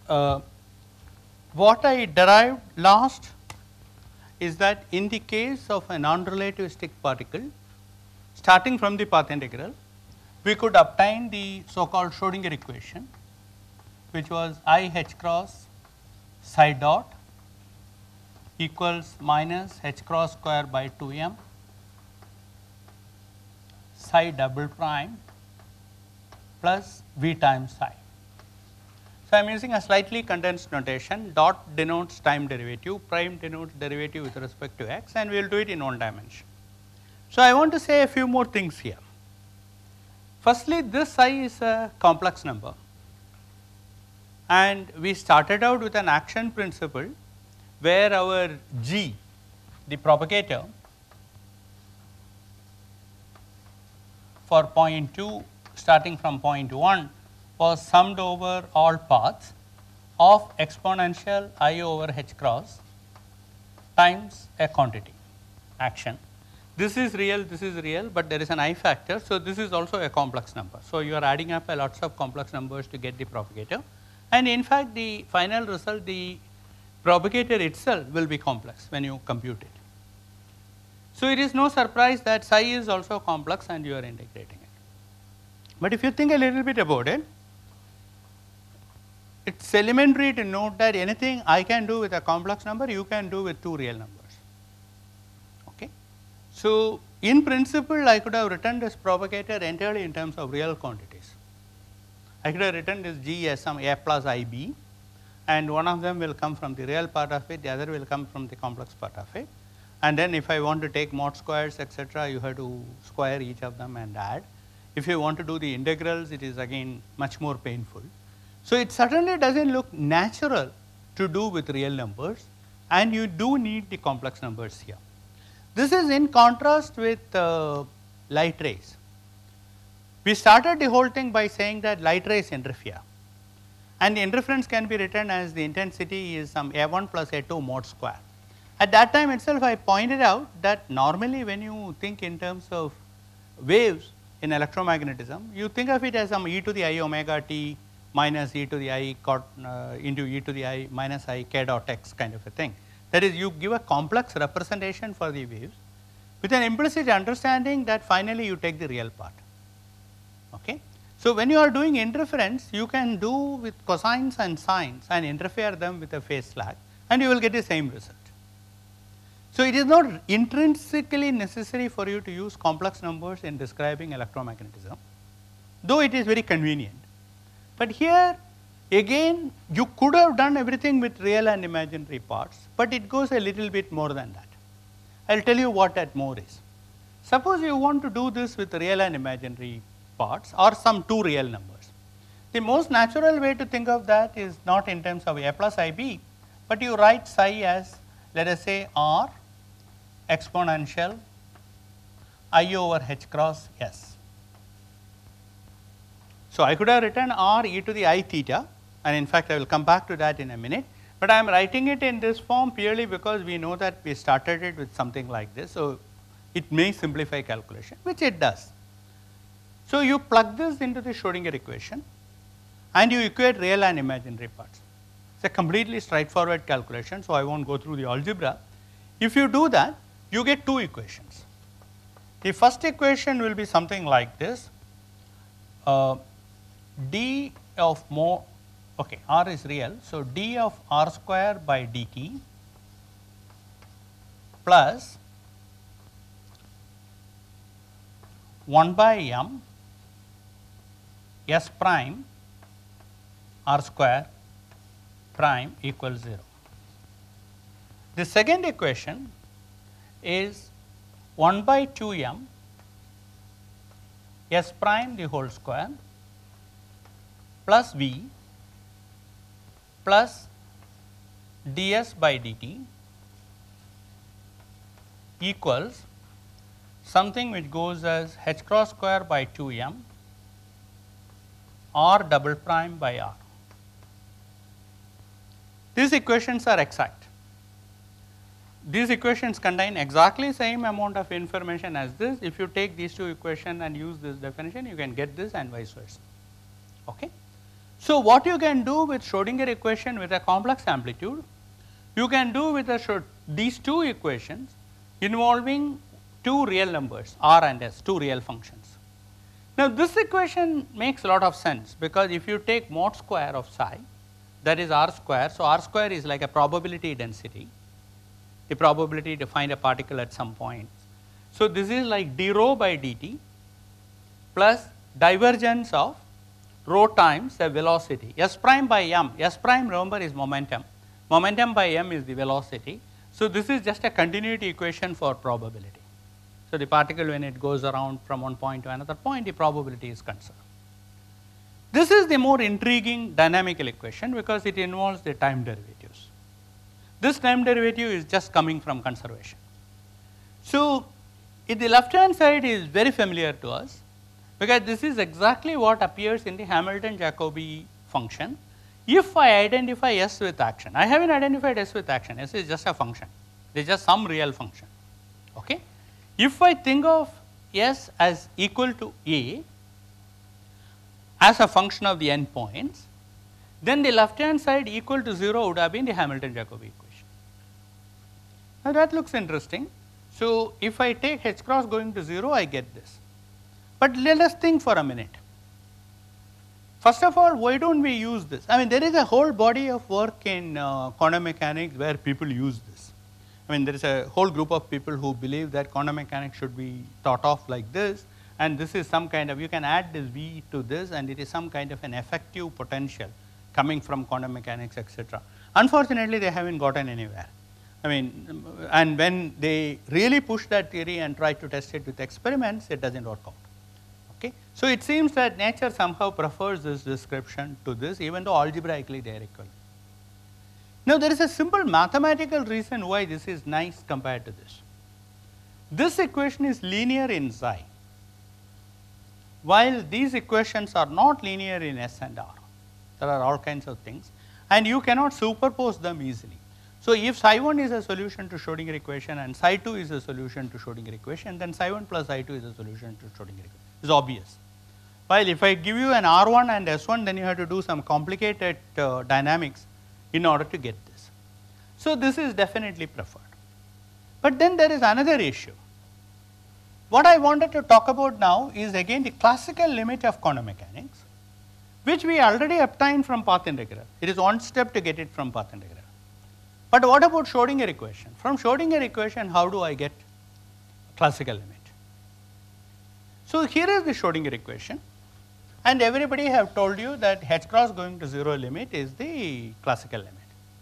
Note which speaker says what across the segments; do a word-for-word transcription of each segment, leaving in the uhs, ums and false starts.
Speaker 1: uh, what I derived last is that in the case of a non-relativistic particle, starting from the path integral, we could obtain the so-called Schrodinger equation, which was I h cross psi dot equals minus h cross square by two m psi double prime plus v times psi. So, I am using a slightly condensed notation. Dot denotes time derivative, prime denotes derivative with respect to x, and we will do it in one dimension. So, I want to say a few more things here. Firstly, this psi is a complex number, and we started out with an action principle where our g, the propagator for point two starting from point one, was summed over all paths of exponential I over h cross times a quantity action. This is real, this is real, but there is an I factor. So, this is also a complex number. So, you are adding up a lots of complex numbers to get the propagator, and in fact, the final result, the propagator itself will be complex when you compute it. So, it is no surprise that psi is also complex and you are integrating it. But if you think a little bit about it, it is elementary to note that anything I can do with a complex number, you can do with two real numbers. Okay. So, in principle, I could have written this propagator entirely in terms of real quantities. I could have written this g as some a plus ib, and one of them will come from the real part of it, the other will come from the complex part of it. And then if I want to take mod squares, et cetera, you have to square each of them and add. If you want to do the integrals, it is again much more painful. So, it certainly does not look natural to do with real numbers, and you do need the complex numbers here. This is in contrast with uh, light rays. We started the whole thing by saying that light rays interfere, and the interference can be written as the intensity is some a one plus a two mod square. At that time itself, I pointed out that normally when you think in terms of waves in electromagnetism, you think of it as some e to the I omega t minus e to the I cot, uh, into e to the I minus I k dot x kind of a thing. That is, you give a complex representation for the waves with an implicit understanding that finally you take the real part. Okay. So, when you are doing interference, you can do with cosines and sines and interfere them with a phase lag, and you will get the same result. So, it is not intrinsically necessary for you to use complex numbers in describing electromagnetism, though it is very convenient. But here again, you could have done everything with real and imaginary parts, but it goes a little bit more than that. I will tell you what that more is. Suppose you want to do this with real and imaginary parts or some two real numbers. The most natural way to think of that is not in terms of a plus ib, but you write psi as, let us say, r exponential I over h cross s. So, I could have written r e to the I theta, and in fact, I will come back to that in a minute, but I am writing it in this form purely because we know that we started it with something like this. So, it may simplify calculation, which it does. So, you plug this into the Schrodinger equation and you equate real and imaginary parts. It is a completely straightforward calculation, so I will not go through the algebra. If you do that, you get two equations. The first equation will be something like this, uh, d of mo, okay, r is real, so d of r square by dt plus one by m s prime r square prime equals zero. The second equation is one by two m s prime the whole square plus v plus ds by dt equals something which goes as h cross square by two m r double prime by r. These equations are exact. These equations contain exactly same amount of information as this. If you take these two equations and use this definition, you can get this and vice versa. Okay? So, what you can do with Schrodinger equation with a complex amplitude, you can do with a these two equations involving two real numbers r and s, two real functions. Now, this equation makes a lot of sense, because if you take mod square of psi, that is r square. So, r square is like a probability density, the probability to find a particle at some point. So, this is like d rho by dt plus divergence of rho times the velocity, s prime by m, s prime remember is momentum, momentum by m is the velocity. So, this is just a continuity equation for probability. So, the particle when it goes around from one point to another point, the probability is conserved. This is the more intriguing dynamical equation, because it involves the time derivatives. This time derivative is just coming from conservation. So, if the left hand side is very familiar to us, because this is exactly what appears in the Hamilton-Jacobi function. If I identify s with action, I haven't identified s with action, s is just a function, it is just some real function. Okay? If I think of s as equal to a as a function of the endpoints, then the left hand side equal to zero would have been the Hamilton-Jacobi equation. Now, that looks interesting. So, if I take h cross going to zero, I get this. But let us think for a minute. First of all, why do not we use this? I mean, there is a whole body of work in uh, quantum mechanics where people use this. I mean, there is a whole group of people who believe that quantum mechanics should be thought of like this, and this is some kind of, you can add this V to this, and it is some kind of an effective potential coming from quantum mechanics, et cetera. Unfortunately, they haven't gotten anywhere. I mean, and when they really push that theory and try to test it with experiments, it does not work out. Okay. So, it seems that nature somehow prefers this description to this, even though algebraically they are equal. Now, there is a simple mathematical reason why this is nice compared to this. This equation is linear in psi, while these equations are not linear in S and R. There are all kinds of things, and you cannot superpose them easily. So, if psi one is a solution to Schrodinger equation and psi two is a solution to Schrodinger equation, then psi one plus psi two is a solution to Schrodinger equation. It is obvious. While if I give you an R one and S one, then you have to do some complicated uh, dynamics in order to get this. So, this is definitely preferred. But then there is another issue. What I wanted to talk about now is again the classical limit of quantum mechanics, which we already obtained from path integral. It is one step to get it from path integral. But what about Schrodinger equation? From Schrodinger equation, how do I get classical limit? So, here is the Schrodinger equation, and everybody have told you that h cross going to zero limit is the classical limit.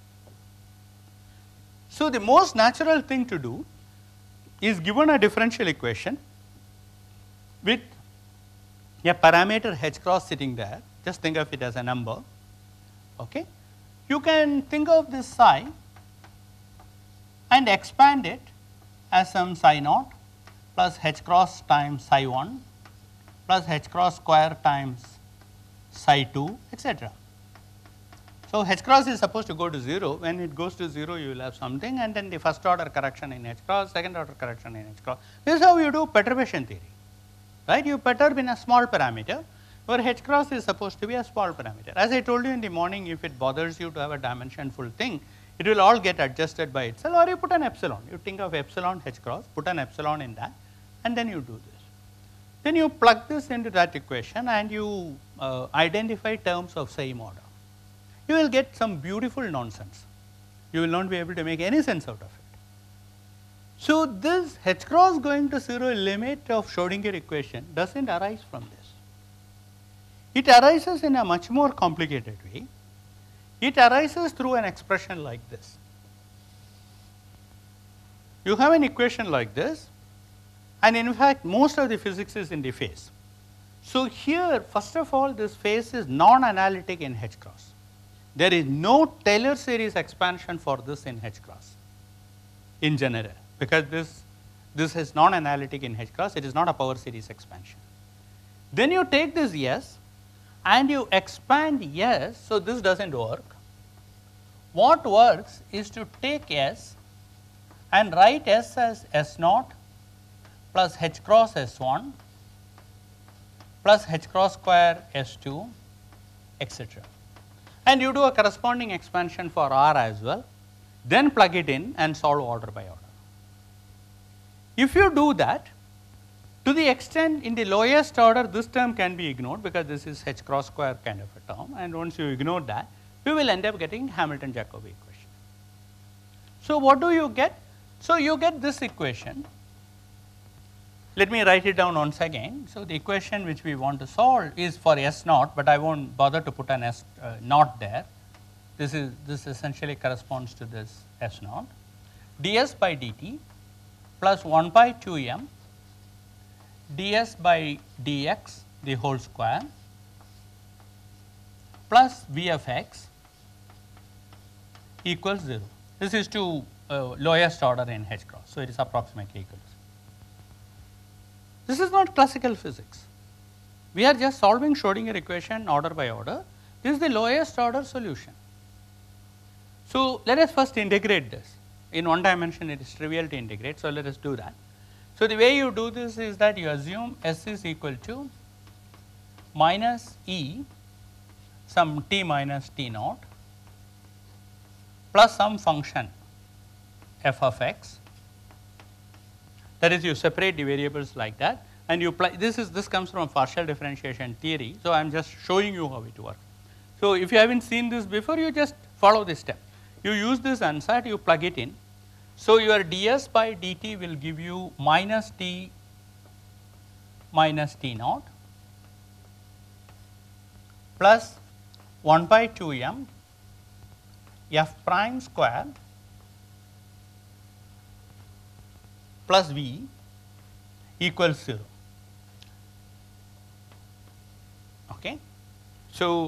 Speaker 1: So, the most natural thing to do is, given a differential equation with a parameter h cross sitting there, just think of it as a number, okay. You can think of this psi and expand it as some psi naught plus h cross times psi one plus h cross square times psi two, et cetera. So, h cross is supposed to go to zero. When it goes to zero, you will have something, and then the first order correction in h cross, second order correction in h cross. This is how you do perturbation theory, right? You perturb in a small parameter, where h cross is supposed to be a small parameter. As I told you in the morning, if it bothers you to have a dimensionful thing, it will all get adjusted by itself, or you put an epsilon. You think of epsilon h cross, put an epsilon in that, and then you do this. Then you plug this into that equation and you uh, identify terms of same order. You will get some beautiful nonsense. You will not be able to make any sense out of it. So, this h cross going to zero limit of Schrodinger equation does not arise from this. It arises in a much more complicated way. It arises through an expression like this. You have an equation like this, and in fact, most of the physics is in the phase. So, here first of all, this phase is non-analytic in h cross. There is no Taylor series expansion for this in h cross in general, because this, this is non-analytic in h cross, it is not a power series expansion. Then you take this S and you expand S, so this does not work. What works is to take S and write S as S naught plus h cross S one plus h cross square S two et cetera. And you do a corresponding expansion for R as well, then plug it in and solve order by order. If you do that, to the extent in the lowest order this term can be ignored because this is h cross square kind of a term, and once you ignore that, you will end up getting Hamilton-Jacobi equation. So, what do you get? So, you get this equation. Let me write it down once again. So, the equation which we want to solve is for S naught, but I will not bother to put an S uh, naught there. This is this essentially corresponds to this S naught. ds by dt plus one by two m ds by dx the whole square plus v of x equals zero. This is to uh, lowest order in h cross. So, it is approximately equal to zero. This is not classical physics. We are just solving Schrodinger equation order by order. This is the lowest order solution. So, let us first integrate this. In one dimension it is trivial to integrate. So, let us do that. So, the way you do this is that you assume S is equal to minus E some t minus t naught plus some function f of x. That is, you separate the variables like that, and you apply this is this comes from partial differentiation theory. So, I am just showing you how it works. So, if you haven't seen this before, you just follow this step. You use this ansatz, you plug it in. So, your ds by dt will give you minus t minus t naught plus one by two m f prime square plus v equals zero. Okay. So,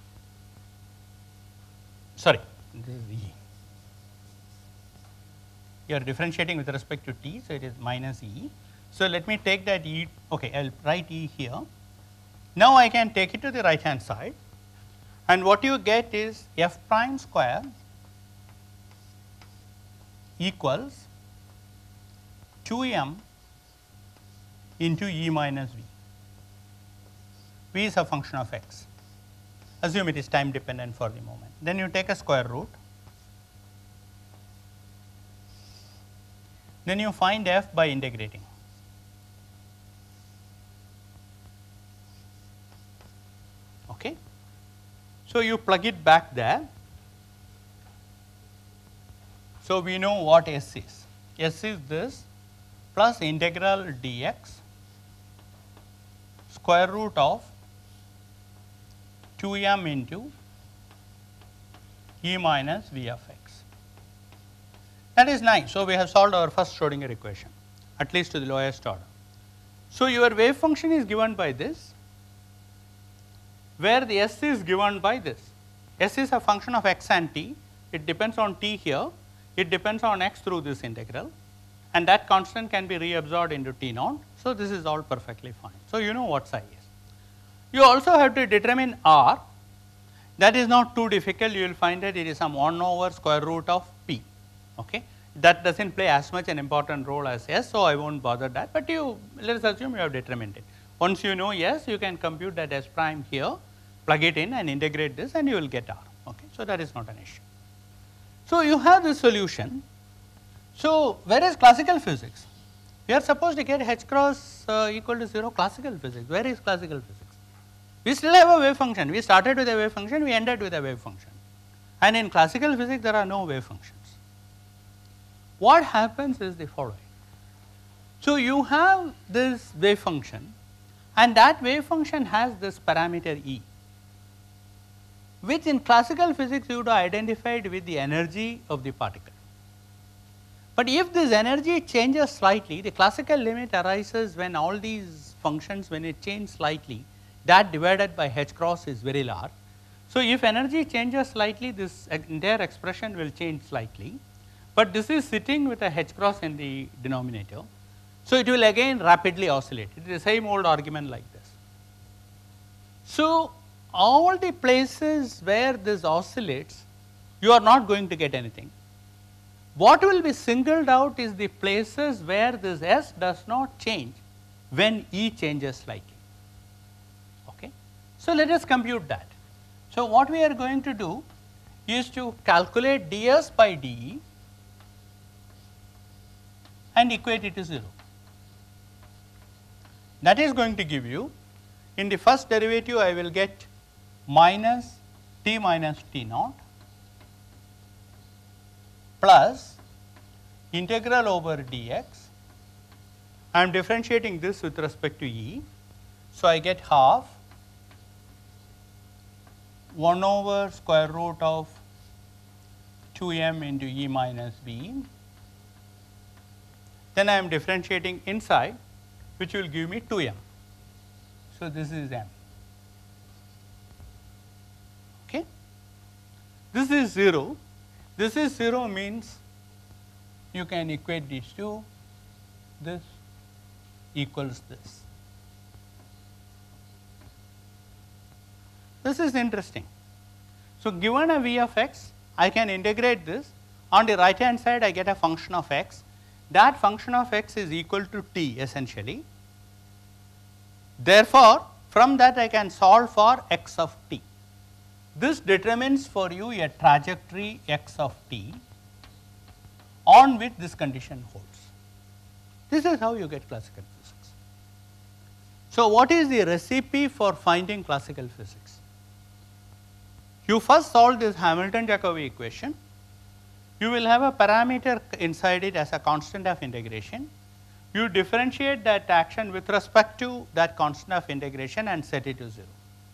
Speaker 1: sorry, this is E. You are differentiating with respect to t, so it is minus E. So, let me take that E, okay, I will write E here. Now, I can take it to the right hand side, and what you get is f prime square equals two m into E minus v. V is a function of x. Assume it is time dependent for the moment. Then you take a square root. Then you find f by integrating. Okay. So, you plug it back there. So, we know what S is. S is this plus integral dx square root of two m into E minus v of x. That is nice. So, we have solved our first Schrodinger equation, at least to the lowest order. So, your wave function is given by this, where the S is given by this. S is a function of x and t. It depends on t here. It depends on x through this integral, and that constant can be reabsorbed into t naught. So, this is all perfectly fine. So, you know what psi is. You also have to determine r. That is not too difficult. You will find that it is some one over square root of p. Okay. That does not play as much an important role as S. So, I will not bother that, but you let us assume you have determined it. Once you know S, you can compute that S prime here, plug it in and integrate this, and you will get R. Okay. So, that is not an issue. So, you have this solution. So, where is classical physics? We are supposed to get h cross uh, equal to zero classical physics. Where is classical physics? We still have a wave function. We started with a wave function, we ended with a wave function. And in classical physics, there are no wave functions. What happens is the following. So, you have this wave function, and that wave function has this parameter E, which in classical physics you would have identified with the energy of the particle. But if this energy changes slightly, the classical limit arises when all these functions, when it changes slightly, that divided by h cross is very large. So, if energy changes slightly, this entire expression will change slightly, but this is sitting with a h cross in the denominator. So, it will again rapidly oscillate. It is the same old argument like this. So, all the places where this oscillates, you are not going to get anything. What will be singled out is the places where this S does not change when E changes slightly. Okay. So, let us compute that. So, what we are going to do is to calculate ds by dE and equate it to zero. That is going to give you, in the first derivative I will get minus t minus t naught plus integral over dx. I am differentiating this with respect to E. So, I get half one over square root of two m into E minus B. Then I am differentiating inside, which will give me two m. So, this is m. Okay. This is zero. This is zero means you can equate these two. This equals this. This is interesting. So, given a v of x, I can integrate this. On the right hand side, I get a function of x. That function of x is equal to t essentially. Therefore, from that I can solve for x of t. This determines for you a trajectory x of t on which this condition holds. This is how you get classical physics. So, what is the recipe for finding classical physics? You first solve this Hamilton-Jacobi equation. You will have a parameter inside it as a constant of integration. You differentiate that action with respect to that constant of integration and set it to zero.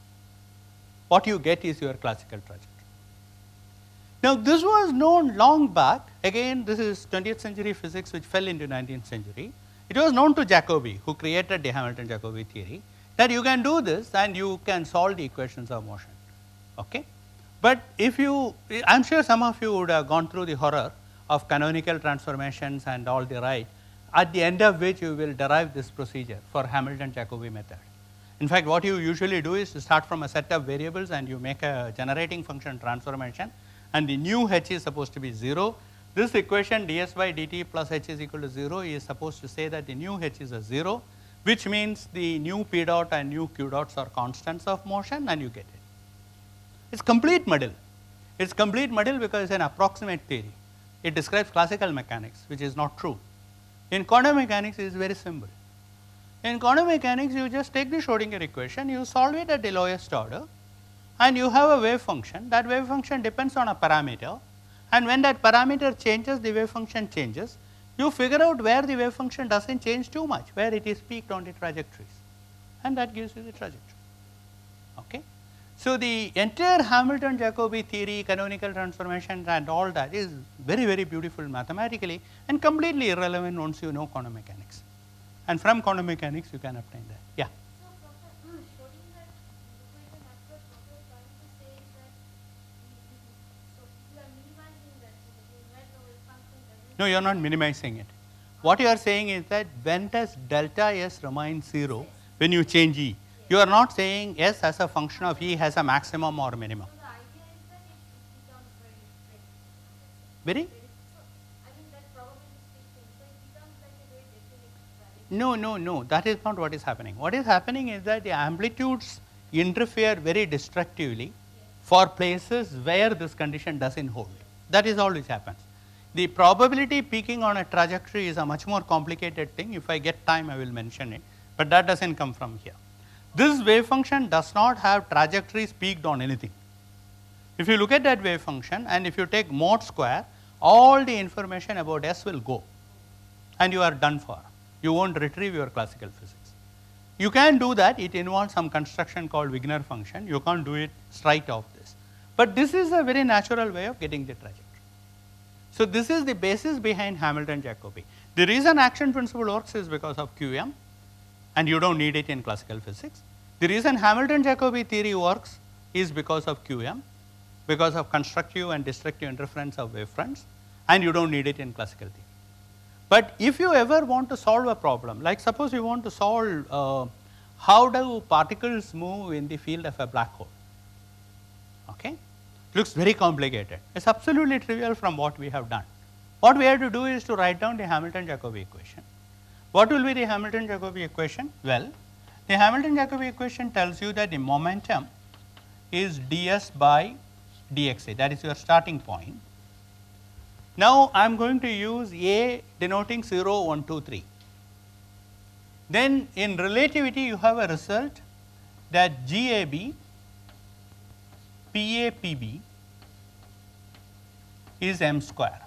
Speaker 1: What you get is your classical trajectory. Now, this was known long back. Again, this is twentieth century physics which fell into nineteenth century. It was known to Jacobi, who created the Hamilton-Jacobi theory, that you can do this and you can solve the equations of motion. Okay? But if you, I am sure some of you would have gone through the horror of canonical transformations and all the right, at the end of which you will derive this procedure for Hamilton-Jacobi method. In fact, what you usually do is to start from a set of variables and you make a generating function transformation, and the new h is supposed to be zero. This equation ds by dt plus h is equal to zero is supposed to say that the new h is a zero, which means the new p dot and new q dots are constants of motion, and you get it. It is complete muddle. It is complete muddle because it is an approximate theory. It describes classical mechanics, which is not true. In quantum mechanics, it is very simple. In quantum mechanics, you just take the Schrodinger equation, you solve it at the lowest order, and you have a wave function. That wave function depends on a parameter, and when that parameter changes, the wave function changes. You figure out where the wave function does not change too much, where it is peaked on the trajectories, and that gives you the trajectory. Okay? So, the entire Hamilton-Jacobi theory, canonical transformations and all that is very, very beautiful mathematically and completely irrelevant once you know quantum mechanics. And from quantum mechanics, you can obtain that. Yeah.
Speaker 2: So, Professor, Schrodinger equation approach, what you are trying to say is that so you are minimizing that, so that you write the wave function doesn't.
Speaker 1: No, you are not minimizing it. What you are saying is that when does delta S remain zero when you change E? You are not saying S as a function of E has a maximum or minimum.
Speaker 2: So, the idea is that it becomes very,
Speaker 1: Very?
Speaker 2: very, so, I mean that probabilistic thing, so it becomes like a very definite value.
Speaker 1: No, no, no, that is not what is happening. What is happening is that the amplitudes interfere very destructively for places where this condition does not hold. That is all which happens. The probability peaking on a trajectory is a much more complicated thing. If I get time, I will mention it, but that does not come from here. This wave function does not have trajectories peaked on anything. If you look at that wave function and if you take mod square, all the information about S will go and you are done for. You will not retrieve your classical physics. You can do that, it involves some construction called Wigner function, you can't do it straight off this. But this is a very natural way of getting the trajectory. So, this is the basis behind Hamilton-Jacobi. The reason action principle works is because of Q M, and you do not need it in classical physics. The reason Hamilton-Jacobi theory works is because of Q M, because of constructive and destructive interference of wavefronts, and you do not need it in classical theory. But if you ever want to solve a problem, like suppose you want to solve uh, how do particles move in the field of a black hole, okay? It looks very complicated. It is absolutely trivial from what we have done. What we have to do is to write down the Hamilton-Jacobi equation. What will be the Hamilton-Jacobi equation? Well, the Hamilton-Jacobi equation tells you that the momentum is ds by dxa, that is your starting point. Now, I am going to use A denoting zero, one, two, three. Then in relativity you have a result that G A B P A P B is m square.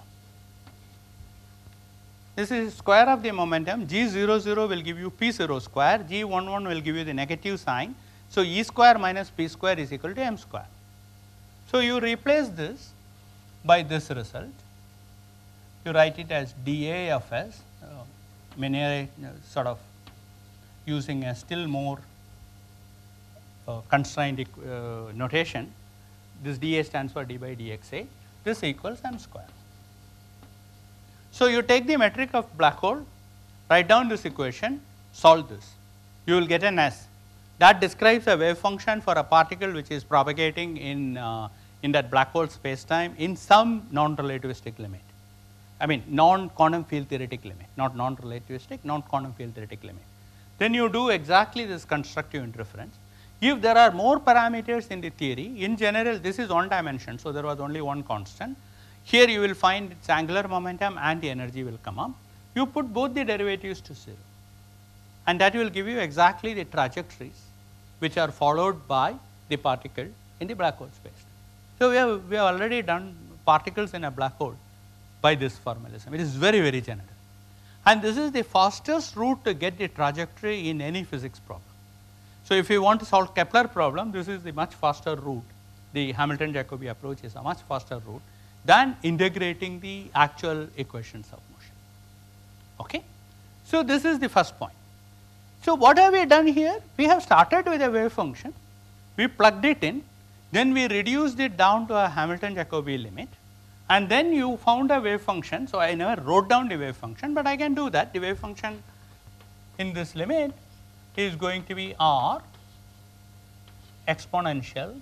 Speaker 1: This is square of the momentum. G zero zero will give you P zero square, G one one will give you the negative sign. So, E square minus P square is equal to m square. So, you replace this by this result. You write it as dA of S, uh, many uh, sort of using a still more uh, constrained uh, notation. This dA stands for d by dxa. This equals m square. So, you take the metric of black hole, write down this equation, solve this. You will get an S. That describes a wave function for a particle which is propagating in, uh, in that black hole space time in some non-relativistic limit. I mean non-quantum field theoretic limit, not non-relativistic, non-quantum field theoretic limit. Then you do exactly this constructive interference. If there are more parameters in the theory, in general this is one dimension, so there was only one constant. Here you will find its angular momentum and the energy will come up. You put both the derivatives to zero, and that will give you exactly the trajectories which are followed by the particle in the black hole space. So, we have, we have already done particles in a black hole by this formalism. It is very, very general. And this is the fastest route to get the trajectory in any physics problem. So, if you want to solve Kepler problem, this is the much faster route. The Hamilton-Jacobi approach is a much faster route than integrating the actual equations of motion. Okay? So, this is the first point. So, what have we done here? We have started with a wave function, we plugged it in, then we reduced it down to a Hamilton-Jacobi limit, and then you found a wave function. So, I never wrote down the wave function, but I can do that. The wave function in this limit is going to be r exponential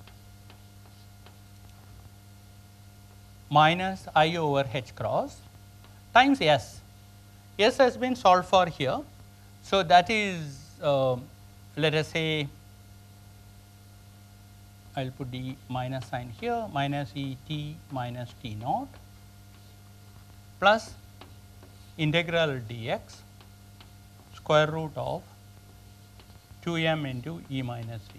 Speaker 1: minus I over h cross times s. S has been solved for here. So, that is uh, let us say I will put the minus sign here, minus E t minus t naught plus integral dx square root of two m into E minus v.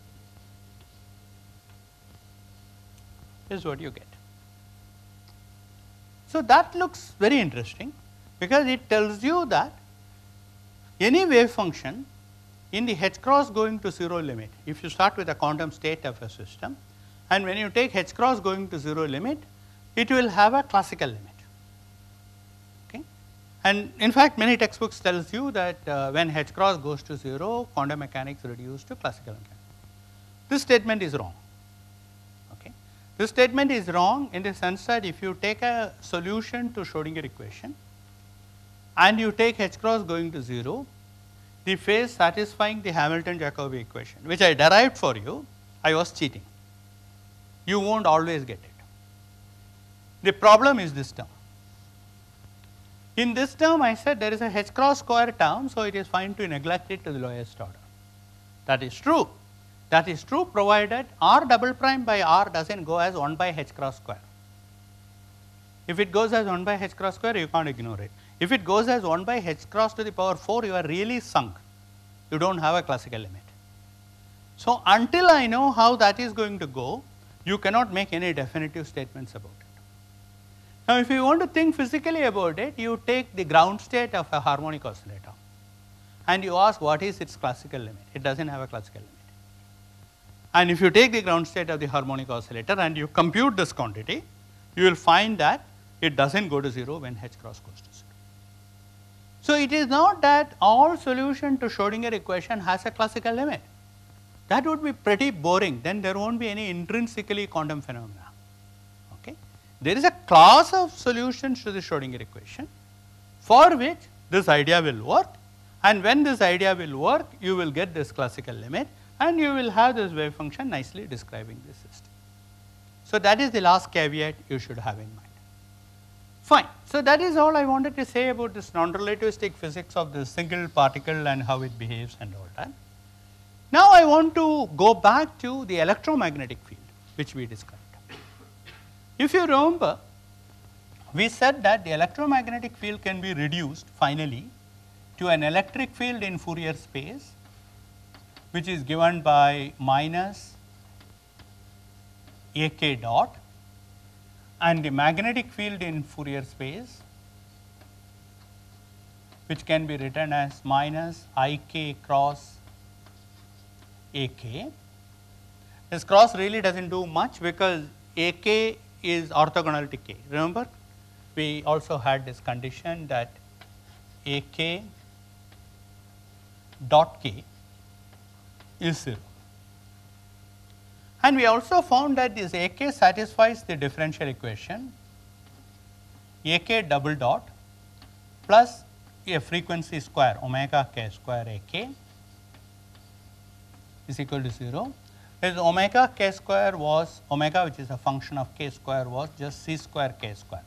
Speaker 1: This is what you get. So, that looks very interesting because it tells you that any wave function in the h cross going to zero limit, if you start with a quantum state of a system, and when you take h cross going to zero limit, it will have a classical limit. Okay? And in fact, many textbooks tells you that uh, when h cross goes to zero, quantum mechanics reduce to classical mechanics. This statement is wrong. Okay? This statement is wrong in the sense that if you take a solution to Schrodinger equation and you take h cross going to zero, the phase satisfying the Hamilton-Jacobi equation, which I derived for you, I was cheating. You won't always get it. The problem is this term. In this term, I said there is a h cross square term, so it is fine to neglect it to the lowest order. That is true. That is true provided r double prime by r does not go as one by h cross square. If it goes as one by h cross square, you can't ignore it. If it goes as one by h cross to the power four, you are really sunk. You do not have a classical limit. So, until I know how that is going to go, you cannot make any definitive statements about it. Now, if you want to think physically about it, you take the ground state of a harmonic oscillator and you ask what is its classical limit. It does not have a classical limit. And if you take the ground state of the harmonic oscillator and you compute this quantity, you will find that it does not go to zero when h cross goes to zero. So, it is not that all solution to Schrodinger equation has a classical limit. That would be pretty boring, then there will not be any intrinsically quantum phenomena. Okay? There is a class of solutions to the Schrodinger equation for which this idea will work, and when this idea will work, you will get this classical limit and you will have this wave function nicely describing this system. So, that is the last caveat you should have in mind. Fine. So, that is all I wanted to say about this non-relativistic physics of the single particle and how it behaves and all that. Now I want to go back to the electromagnetic field which we described. If you remember, we said that the electromagnetic field can be reduced finally to an electric field in Fourier space, which is given by minus A k dot, and the magnetic field in Fourier space, which can be written as minus I k cross A k. This cross really does not do much because A k is orthogonal to k. Remember, we also had this condition that A k dot k is zero. And we also found that this A k satisfies the differential equation A k double dot plus a frequency square omega k square A k is equal to zero. This omega k square was omega, which is a function of k square, was just c square k square.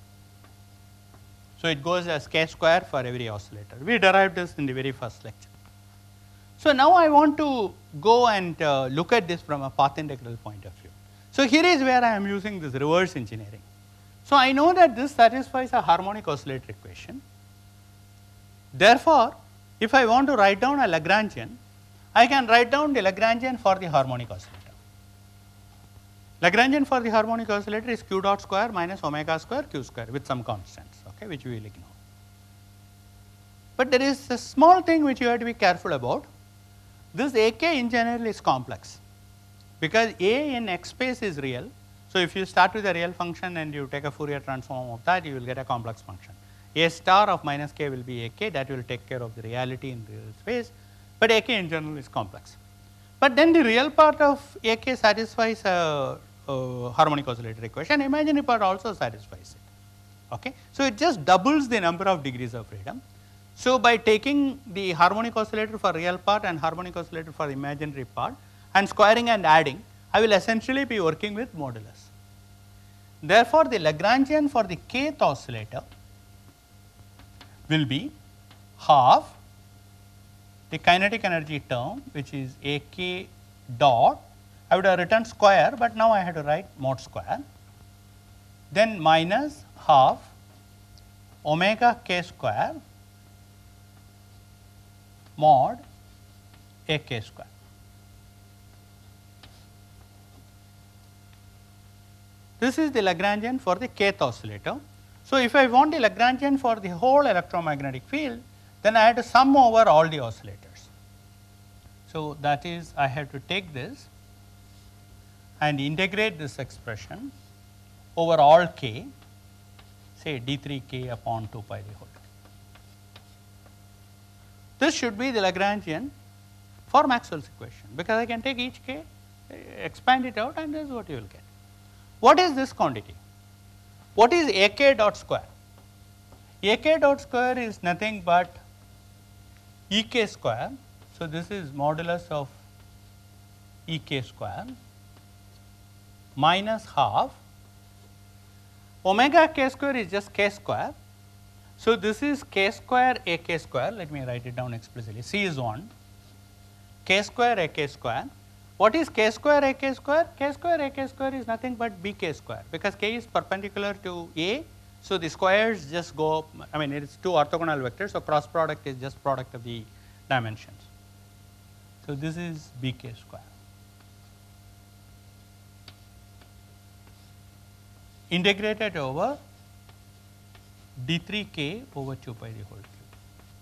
Speaker 1: So it goes as k square for every oscillator. We derived this in the very first lecture. So now I want to go and uh, look at this from a path integral point of view. So here is where I am using this reverse engineering. So I know that this satisfies a harmonic oscillator equation. Therefore, if I want to write down a Lagrangian, I can write down the Lagrangian for the harmonic oscillator. Lagrangian for the harmonic oscillator is q dot square minus omega square q square with some constants, okay, which we will ignore. But there is a small thing which you have to be careful about. This A k in general is complex because A in X space is real. So if you start with a real function and you take a Fourier transform of that, you will get a complex function. A star of minus k will be A k, that will take care of the reality in real space, but A k in general is complex. But then the real part of A k satisfies a, a harmonic oscillator equation, imaginary part also satisfies it. Okay? So it just doubles the number of degrees of freedom. So by taking the harmonic oscillator for real part and harmonic oscillator for imaginary part and squaring and adding, I will essentially be working with modulus. Therefore, the Lagrangian for the kth oscillator will be half the kinetic energy term, which is A k dot, I would have written square, but now I have to write mod square, then minus half omega k square mod A k square. This is the Lagrangian for the kth oscillator. So if I want the Lagrangian for the whole electromagnetic field, then I have to sum over all the oscillators. So that is, I have to take this and integrate this expression over all k, say d three k upon two pi the whole. This should be the Lagrangian for Maxwell's equation, because I can take each k, expand it out, and this is what you will get. What is this quantity? What is A k dot square? A k dot square is nothing but E k square. So this is modulus of E k square minus half omega k square is just k square. So this is k square A k square. Let me write it down explicitly. C is one. K square A k square. What is k square A k square? K square A k square is nothing but B k square, because k is perpendicular to A. So the squares just go up. I mean, it is two orthogonal vectors. So cross product is just product of the dimensions. So this is B k square. Integrated over d three k over two pi the whole cube.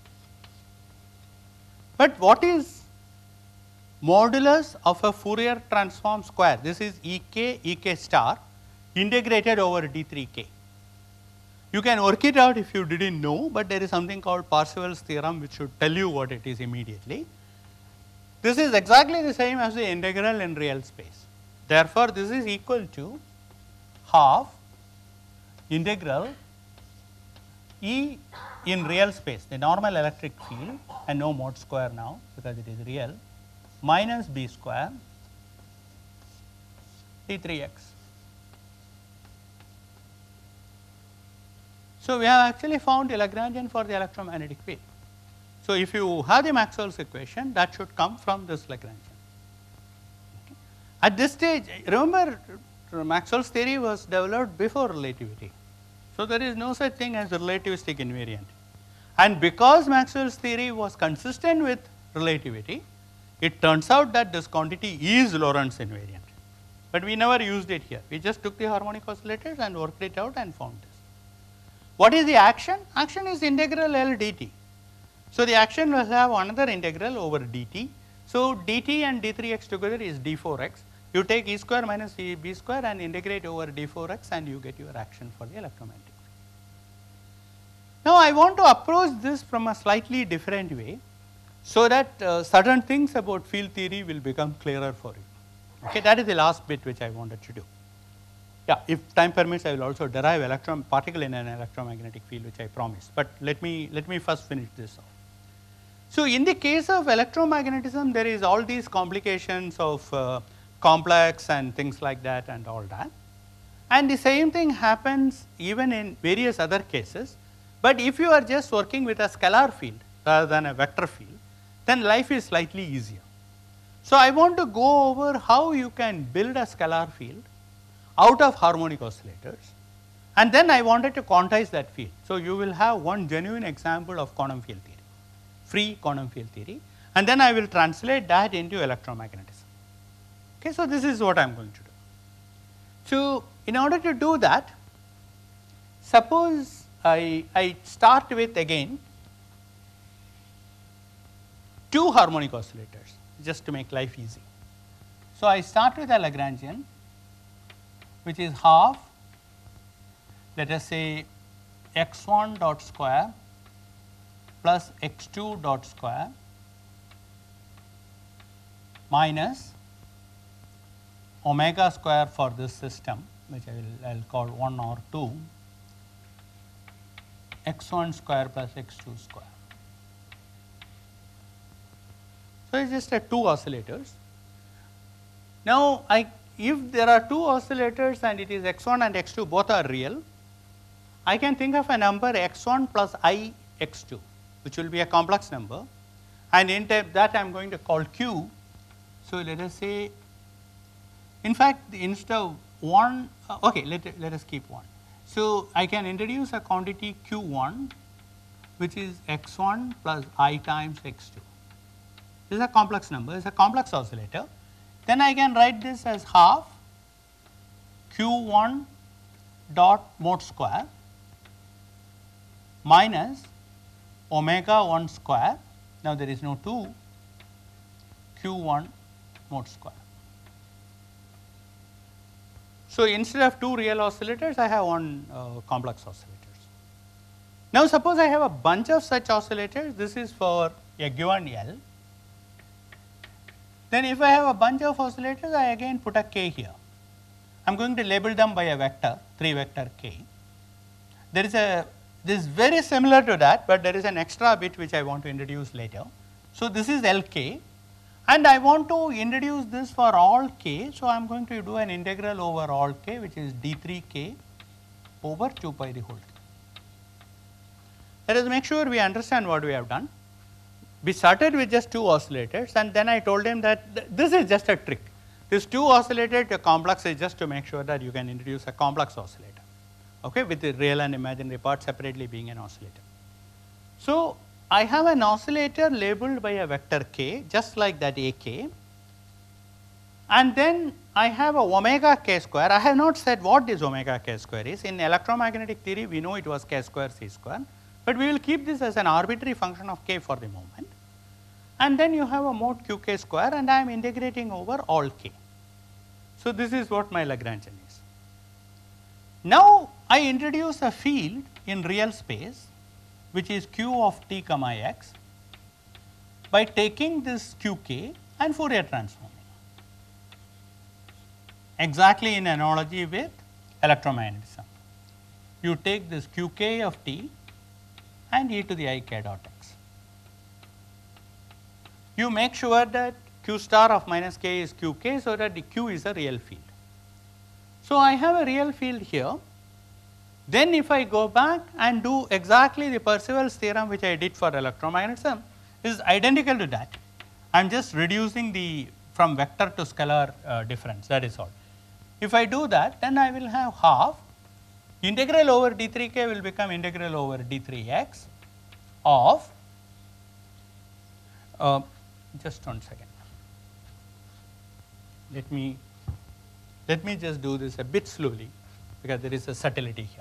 Speaker 1: But what is modulus of a Fourier transform square? This is E k, E k star integrated over d three k. You can work it out if you did not know, but there is something called Parseval's theorem which should tell you what it is immediately. This is exactly the same as the integral in real space. Therefore, this is equal to half integral E in real space, the normal electric field, and no mod square now because it is real, minus B square d three x. So we have actually found the Lagrangian for the electromagnetic field. So, if you have the Maxwell's equation, that should come from this Lagrangian. Okay. At this stage, remember Maxwell's theory was developed before relativity. So, there is no such thing as relativistic invariant. And because Maxwell's theory was consistent with relativity, it turns out that this quantity is Lorentz invariant. But we never used it here. We just took the harmonic oscillators and worked it out and found this. What is the action? Action is integral L dt. So, the action will have another integral over dt. So, dt and d three x together is d four x. You take e square minus e b square and integrate over d four x and you get your action for the electromagnetic field. Now, I want to approach this from a slightly different way, so that uh, certain things about field theory will become clearer for you. Okay, that is the last bit which I wanted to do. Yeah, if time permits, I will also derive electron particle in an electromagnetic field, which I promised. But let me let me first finish this off. So, in the case of electromagnetism, there is all these complications of uh, complex and things like that and all that. And the same thing happens even in various other cases. But if you are just working with a scalar field rather than a vector field, then life is slightly easier. So, I want to go over how you can build a scalar field out of harmonic oscillators, and then I wanted to quantize that field. So, you will have one genuine example of quantum field theory, free quantum field theory, and then I will translate that into electromagnetism. Okay, so, this is what I am going to do. So, in order to do that, suppose I, I start with again two harmonic oscillators just to make life easy. So, I start with a Lagrangian which is half, let us say x one dot square plus x two dot square minus omega square for this system, which I will I'll call one or two, x one square plus x two square. So, it is just a two oscillators. Now, I if there are two oscillators and it is x one and x two both are real, I can think of a number x one plus I x two, which will be a complex number, and in that I am going to call q. So, let us say, in fact, instead of one, uh, okay, let, let us keep one. So, I can introduce a quantity q one, which is x one plus I times x two. This is a complex number, it is a complex oscillator. Then I can write this as half q one dot mod square minus omega one square. Now, there is no two, q one mod square. So, instead of two real oscillators, I have one uh, complex oscillators. Now, suppose I have a bunch of such oscillators, this is for a given L. Then if I have a bunch of oscillators, I again put a k here. I am going to label them by a vector, three vector k. There is a, this is very similar to that, but there is an extra bit which I want to introduce later. So, this is L k, and I want to introduce this for all k. So, I am going to do an integral over all k, which is d three k over two pi the whole k. Let us make sure we understand what we have done. We started with just two oscillators, and then I told him that th this is just a trick. This two oscillator to complex is just to make sure that you can introduce a complex oscillator, okay, with the real and imaginary part separately being an oscillator. So, I have an oscillator labeled by a vector k, just like that A k, and then I have a omega k square. I have not said what this omega k square is. In electromagnetic theory, we know it was k square c square. But we will keep this as an arbitrary function of k for the moment, and then you have a mod q k square, and I am integrating over all k. So, this is what my Lagrangian is. Now, I introduce a field in real space which is q of t comma x by taking this qk and Fourier transforming, exactly in analogy with electromagnetism. You take this qk of t and e to the I k dot x. You make sure that q star of minus k is qk, so that the q is a real field. So, I have a real field here. Then if I go back and do exactly the Parseval's theorem which I did for electromagnetism, is identical to that. I am just reducing the from vector to scalar uh, difference, that is all. If I do that, then I will have half integral over d three k will become integral over d three x of uh, just one second. Let me let me just do this a bit slowly because there is a subtlety here.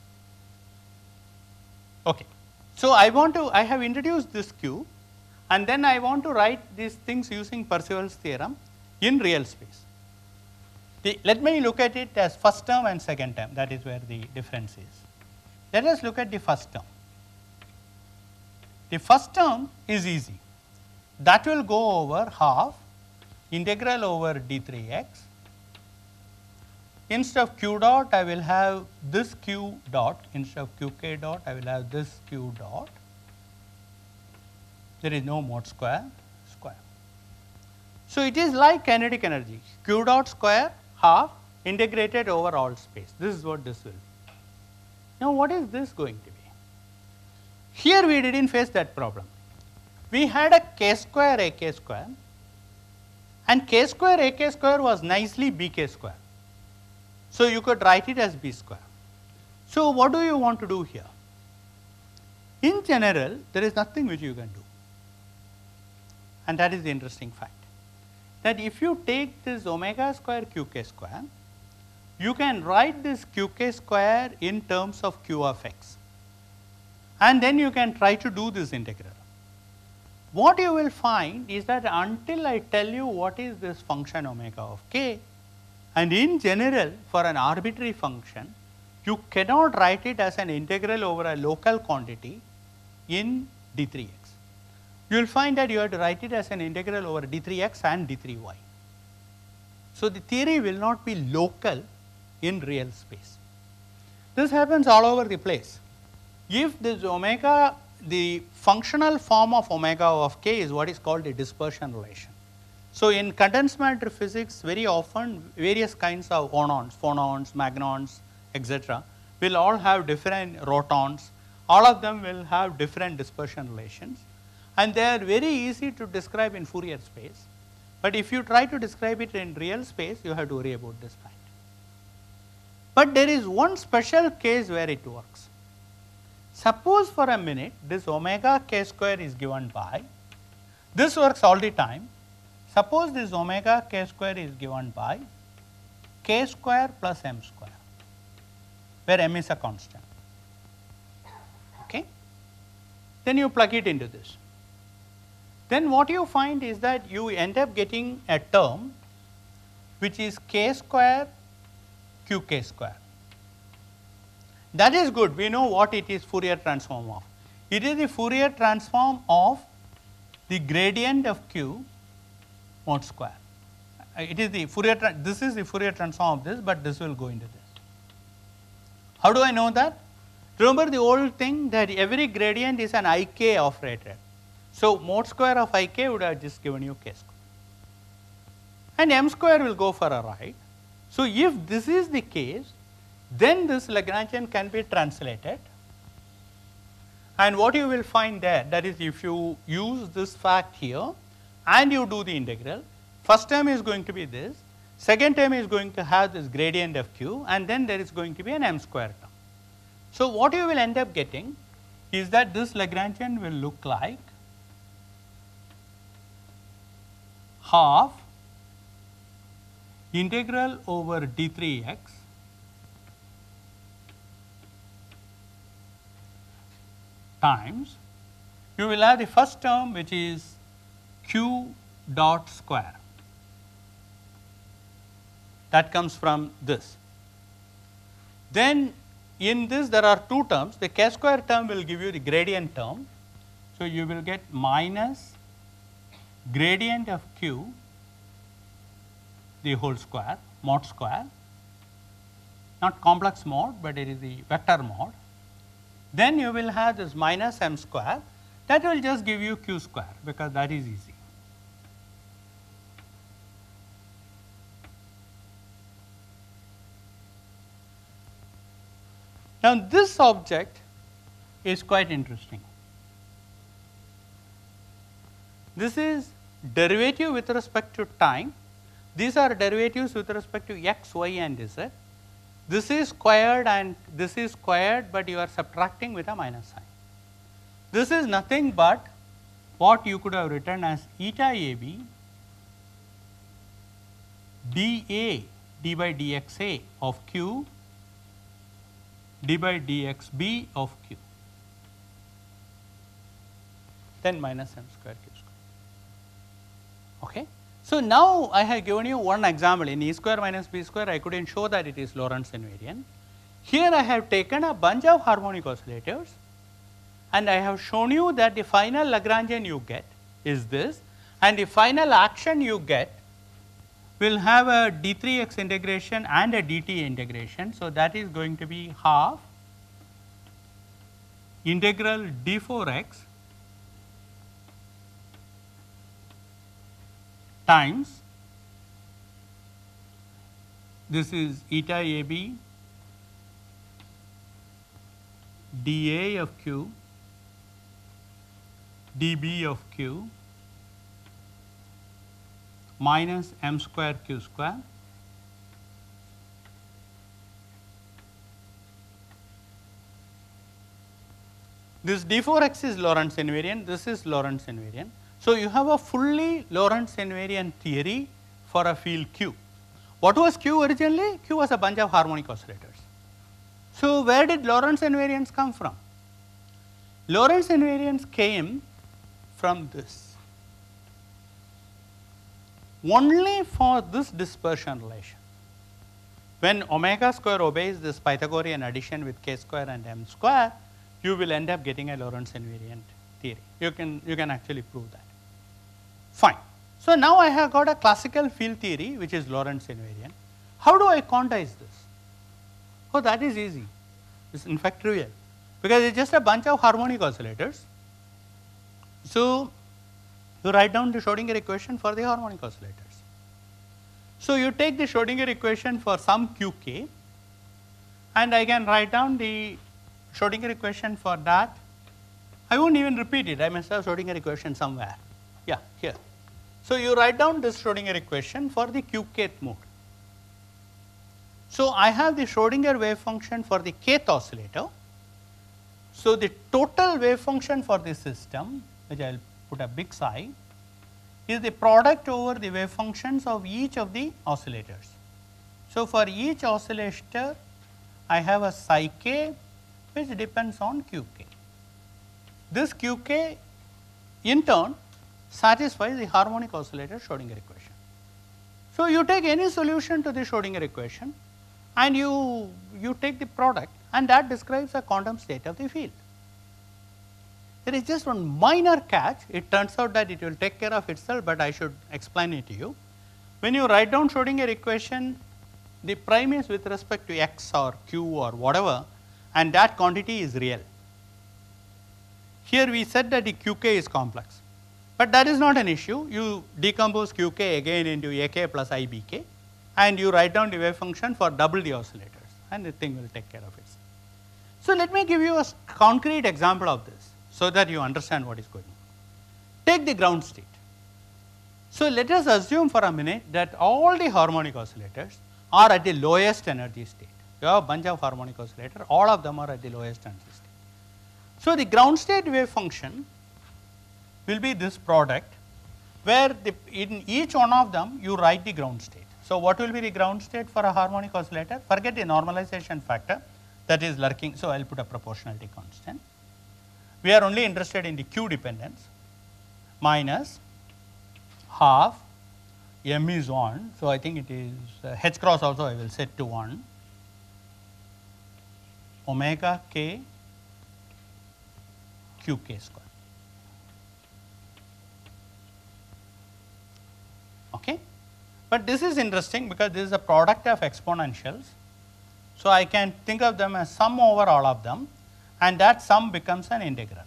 Speaker 1: Okay. So, I want to I have introduced this q and then I want to write these things using Parseval's theorem in real space. The, let me look at it as first term and second term, that is where the difference is. Let us look at the first term. The first term is easy, that will go over half integral over d three x. Instead of q dot, I will have this q dot, instead of qk dot, I will have this q dot. There is no mod square, square. So, it is like kinetic energy, q dot square half integrated over all space. This is what this will be. Now, what is this going to be? Here we did not face that problem. We had a k square a k square and k square a k square was nicely b k square. So, you could write it as b square. So, what do you want to do here? In general, there is nothing which you can do, and that is the interesting fact, that if you take this omega square qk square, you can write this qk square in terms of q of x, and then you can try to do this integral. What you will find is that until I tell you what is this function omega of k, and in general for an arbitrary function, you cannot write it as an integral over a local quantity in d three x. You will find that you have to write it as an integral over d three x and d three y. So, the theory will not be local in real space. This happens all over the place. If this omega, the functional form of omega of k is what is called a dispersion relation. So, in condensed matter physics, very often various kinds of onons, phonons, magnons, et cetera will all have different rotons, all of them will have different dispersion relations, and they are very easy to describe in Fourier space, but if you try to describe it in real space, you have to worry about this fact. But there is one special case where it works. Suppose for a minute this omega k square is given by, this works all the time. Suppose this omega k square is given by k square plus m square, where m is a constant. Okay? Then you plug it into this. Then what you find is that you end up getting a term which is k square qk square. That is good, we know what it is Fourier transform of. It is the Fourier transform of the gradient of q mod square. It is the Fourier, this is the Fourier transform of this, but this will go into this. How do I know that? Remember the old thing that every gradient is an I K operator. So, mod square of I K would have just given you k square, and m square will go for a ride. So, if this is the case, then this Lagrangian can be translated, and what you will find there, that is if you use this fact here and you do the integral, first term is going to be this, second term is going to have this gradient of q, and then there is going to be an m square term. So, what you will end up getting is that this Lagrangian will look like half integral over d three x times, you will have the first term which is q dot square, that comes from this. Then in this there are two terms, the k square term will give you the gradient term. So, you will get minus gradient of q the whole square, mod square, not complex mod, but it is the vector mod. Then you will have this minus m square, that will just give you q square, because that is easy. Now, this object is quite interesting. This is derivative with respect to time. These are derivatives with respect to x, y and z. This is squared and this is squared, but you are subtracting with a minus sign. This is nothing but what you could have written as eta A B dA d by dxa of q d by dxb of q, then minus m square q square. Okay. So, now I have given you one example. In E square minus B square, I could not show that it is Lorentz invariant. Here I have taken a bunch of harmonic oscillators and I have shown you that the final Lagrangian you get is this, and the final action you get will have a d three x integration and a dt integration. So, that is going to be half integral d four x times this is eta A B dA of q dB of q minus m square q square this d four x is Lorentz invariant, this is Lorentz invariant. So, you have a fully Lorentz invariant theory for a field q. What was q originally? Q was a bunch of harmonic oscillators. So, where did Lorentz invariance come from? Lorentz invariance came from this. Only for this dispersion relation. When omega square obeys this Pythagorean addition with k square and m square, you will end up getting a Lorentz invariant theory. You can, you can actually prove that. Fine. So, now I have got a classical field theory which is Lorentz invariant. How do I quantize this? Oh, that is easy. It is in fact trivial, because it is just a bunch of harmonic oscillators. So, you write down the Schrodinger equation for the harmonic oscillators. So, you take the Schrodinger equation for some qk, and I can write down the Schrodinger equation for that. I won't even repeat it, I must have Schrodinger equation somewhere. Yeah, here. So, you write down this Schrodinger equation for the qkth mode. So, I have the Schrodinger wave function for the kth oscillator. So, the total wave function for the system, which I will put a big psi, is the product over the wave functions of each of the oscillators. So, for each oscillator, I have a psi k which depends on qk. This qk in turn satisfies the harmonic oscillator Schrodinger equation. So, you take any solution to the Schrodinger equation and you, you take the product, and that describes a quantum state of the field. There is just one minor catch. It turns out that it will take care of itself, but I should explain it to you. When you write down Schrodinger equation, the prime is with respect to x or q or whatever, and that quantity is real. Here we said that the qk is complex, but that is not an issue. You decompose qk again into ak plus ibk, and you write down the wave function for double the oscillators, and the thing will take care of itself. So, let me give you a concrete example of this, so that you understand what is going on. Take the ground state. So, let us assume for a minute that all the harmonic oscillators are at the lowest energy state. You have a bunch of harmonic oscillators, all of them are at the lowest energy state. So, the ground state wave function will be this product, where the, in each one of them you write the ground state. So, what will be the ground state for a harmonic oscillator? Forget the normalization factor that is lurking. So, I will put a proportionality constant. We are only interested in the q dependence minus half m is one. So, I think it is uh, h cross also I will set to one, omega k qk square. Okay. But this is interesting because this is a product of exponentials. So, I can think of them as sum over all of them, and that sum becomes an integral.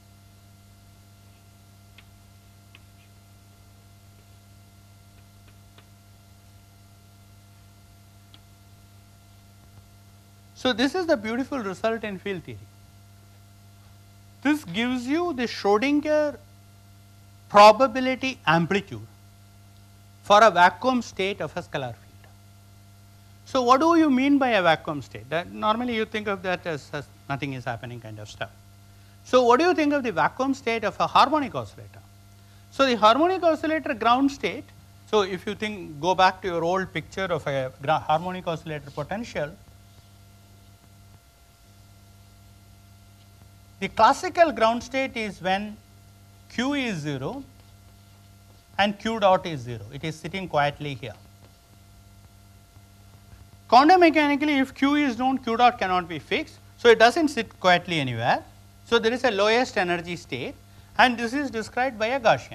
Speaker 1: So, this is the beautiful result in field theory. This gives you the Schrodinger probability amplitude for a vacuum state of a scalar field. So, what do you mean by a vacuum state? That normally you think of that as, as nothing is happening kind of stuff. So, what do you think of the vacuum state of a harmonic oscillator? So, the harmonic oscillator ground state, so if you think go back to your old picture of a harmonic oscillator potential, the classical ground state is when Q is zero and Q dot is zero, it is sitting quietly here. Quantum mechanically, if Q is known, Q dot cannot be fixed, so it does not sit quietly anywhere. So, there is a lowest energy state and this is described by a Gaussian.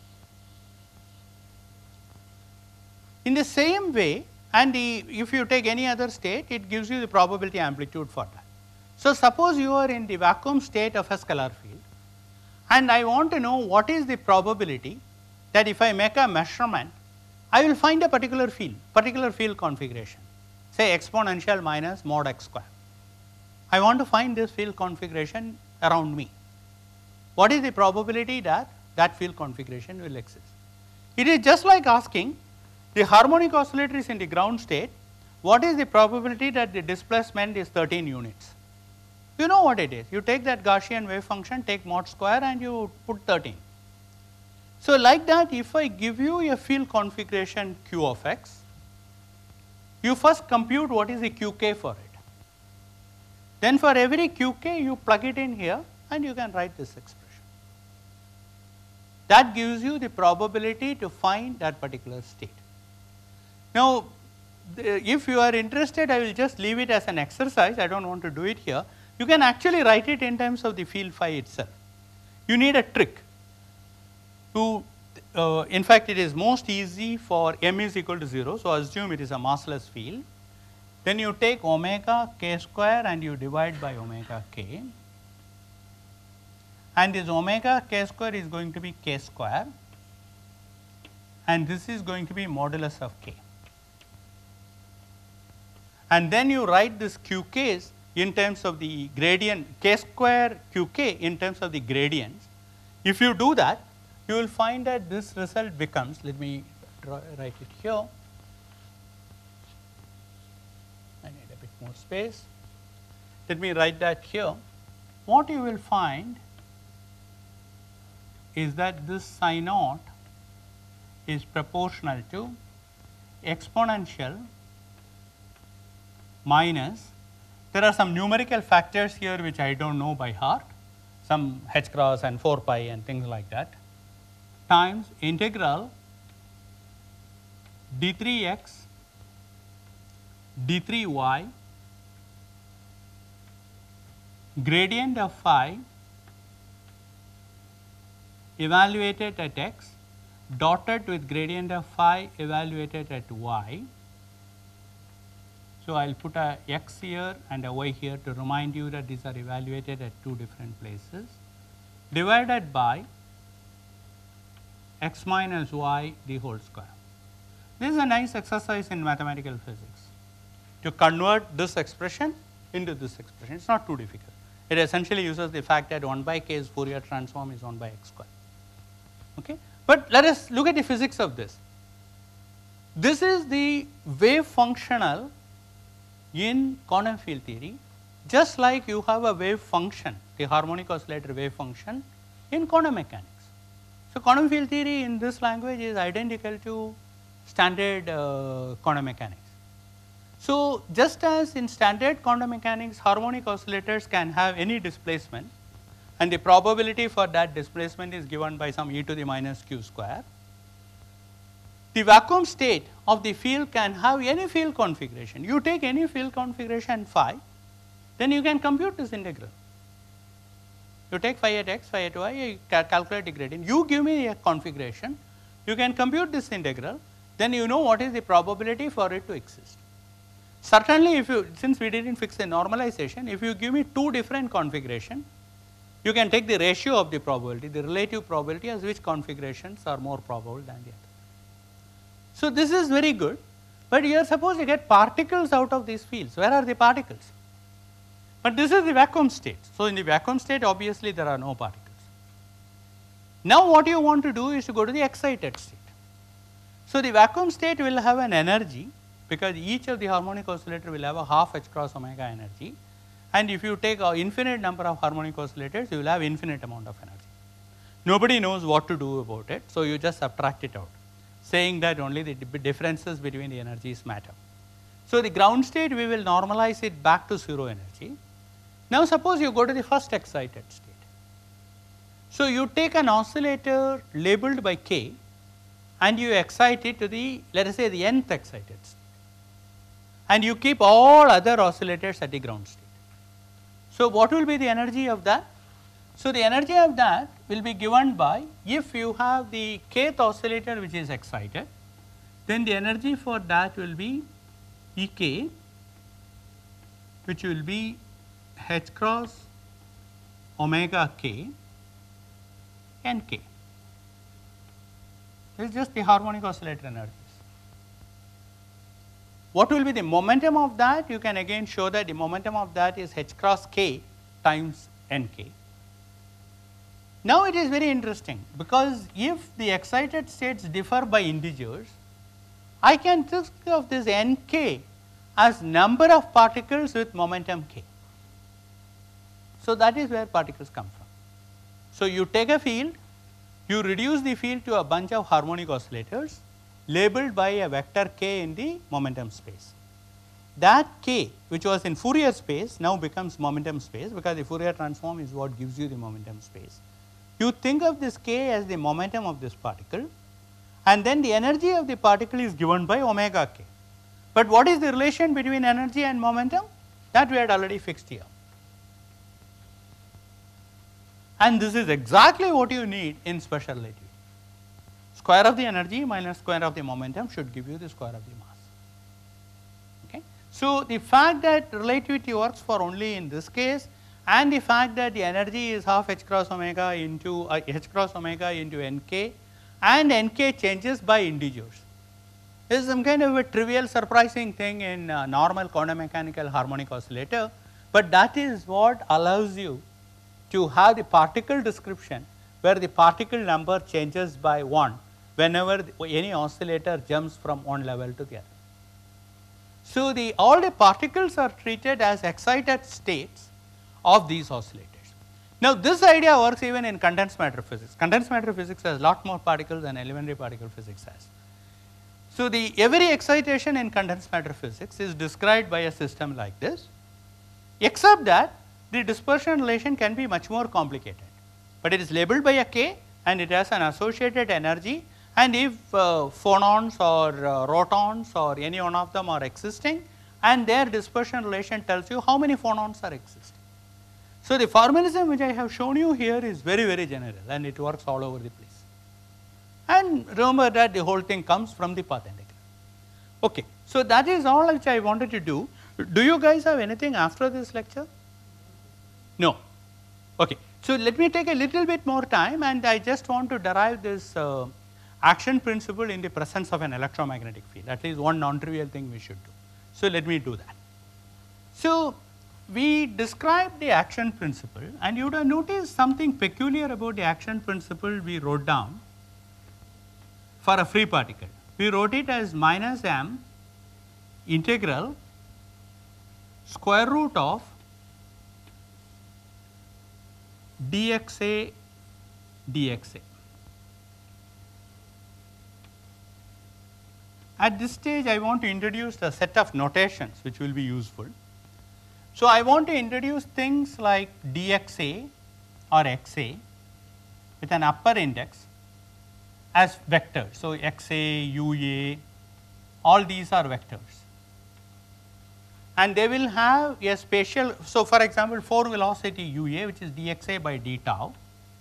Speaker 1: In the same way, and the, if you take any other state, it gives you the probability amplitude for that. So, suppose you are in the vacuum state of a scalar field and I want to know what is the probability that if I make a measurement, I will find a particular field, particular field configuration, say exponential minus mod x square. I want to find this field configuration around me. What is the probability that that field configuration will exist? It is just like asking the harmonic oscillator is in the ground state, what is the probability that the displacement is thirteen units? You know what it is. You take that Gaussian wave function, take mod square and you put thirteen. So, like that, if I give you a field configuration Q of x, you first compute what is the Q k for it. Then for every Q k, you plug it in here and you can write this expression. That gives you the probability to find that particular state. Now, if you are interested, I will just leave it as an exercise. I do not want to do it here. You can actually write it in terms of the field phi itself. You need a trick to, uh, in fact, it is most easy for m is equal to zero. So, assume it is a massless field. Then you take omega k square and you divide by omega k, and this omega k square is going to be k square and this is going to be modulus of k. And then you write this q k's in terms of the gradient k square q k in terms of the gradients. If you do that, you will find that this result becomes, let me draw, write it here. I need a bit more space. Let me write that here. What you will find is that this psi naught is proportional to exponential minus, there are some numerical factors here which I do not know by heart, some h cross and four pi and things like that, times integral d three x d three y gradient of phi evaluated at x dotted with gradient of phi evaluated at y. So, I will put a x here and a y here to remind you that these are evaluated at two different places, divided by x minus y the whole square. This is a nice exercise in mathematical physics to convert this expression into this expression. It is not too difficult. It essentially uses the fact that one by k's Fourier transform is one by x square. Okay? But let us look at the physics of this. This is the wave functional in quantum field theory, just like you have a wave function, the harmonic oscillator wave function in quantum mechanics. So, quantum field theory in this language is identical to standard uh, quantum mechanics. So, just as in standard quantum mechanics, harmonic oscillators can have any displacement and the probability for that displacement is given by some e to the minus q square. The vacuum state of the field can have any field configuration. You take any field configuration phi, then you can compute this integral. You take phi at x, phi at y, you calculate the gradient. You give me a configuration, you can compute this integral, then you know what is the probability for it to exist. Certainly, if you, since we did not fix a normalization, if you give me two different configuration, you can take the ratio of the probability, the relative probability as which configurations are more probable than the other. So, this is very good, but you are supposed to get particles out of these fields. Where are the particles? But this is the vacuum state. So, in the vacuum state obviously there are no particles. Now what you want to do is to go to the excited state. So the vacuum state will have an energy, because each of the harmonic oscillator will have a half h cross omega energy, and if you take an infinite number of harmonic oscillators, you will have infinite amount of energy. Nobody knows what to do about it, so you just subtract it out, saying that only the differences between the energies matter. So the ground state, we will normalize it back to zero energy. Now suppose you go to the first excited state. So you take an oscillator labeled by k and you excite it to the, let us say, the nth excited state, and you keep all other oscillators at the ground state. So what will be the energy of that? So the energy of that will be given by, if you have the kth oscillator which is excited, then the energy for that will be E k, which will be h cross omega k n k. This is just the harmonic oscillator energies. What will be the momentum of that? You can again show that the momentum of that is h cross k times n k. Now it is very interesting, because if the excited states differ by integers, I can think of this n k as number of particles with momentum k. So that is where particles come from. So you take a field, you reduce the field to a bunch of harmonic oscillators labeled by a vector k in the momentum space. That k, which was in Fourier space, now becomes momentum space, because the Fourier transform is what gives you the momentum space. You think of this k as the momentum of this particle, and then the energy of the particle is given by omega k. But what is the relation between energy and momentum? That we had already fixed here. And this is exactly what you need in special relativity. Square of the energy minus square of the momentum should give you the square of the mass. Okay. So the fact that relativity works for only in this case, and the fact that the energy is half h cross omega into uh, h cross omega into n k, and n k changes by integers. This is some kind of a trivial surprising thing in uh, normal quantum mechanical harmonic oscillator, but that is what allows you to have the particle description where the particle number changes by one whenever the, any oscillator jumps from one level to the other. So the all the particles are treated as excited states of these oscillators. Now this idea works even in condensed matter physics. Condensed matter physics has lot more particles than elementary particle physics has. So the every excitation in condensed matter physics is described by a system like this, except that the dispersion relation can be much more complicated, but it is labeled by a k and it has an associated energy, and if uh, phonons or uh, rotons or any one of them are existing, and their dispersion relation tells you how many phonons are existing. So the formalism which I have shown you here is very very general, and it works all over the place. And remember that the whole thing comes from the path integral. Okay, so that is all which I wanted to do. Do you guys have anything after this lecture? No. Okay. So let me take a little bit more time, and I just want to derive this uh, action principle in the presence of an electromagnetic field. At least one non-trivial thing we should do. So let me do that. So we described the action principle, and you would have noticed something peculiar about the action principle we wrote down for a free particle. We wrote it as minus m integral square root of dxa dxa. At this stage, I want to introduce a set of notations which will be useful. So I want to introduce things like dxa or xa with an upper index as vectors. So xa, ua, all these are vectors. And they will have a spatial, so for example, for velocity ua, which is dxa by d tau,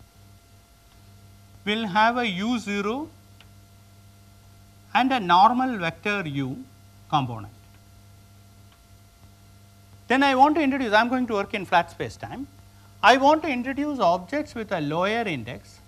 Speaker 1: will have a u zero and a normal vector u component. Then I want to introduce, I am going to work in flat space time. I want to introduce objects with a lower index,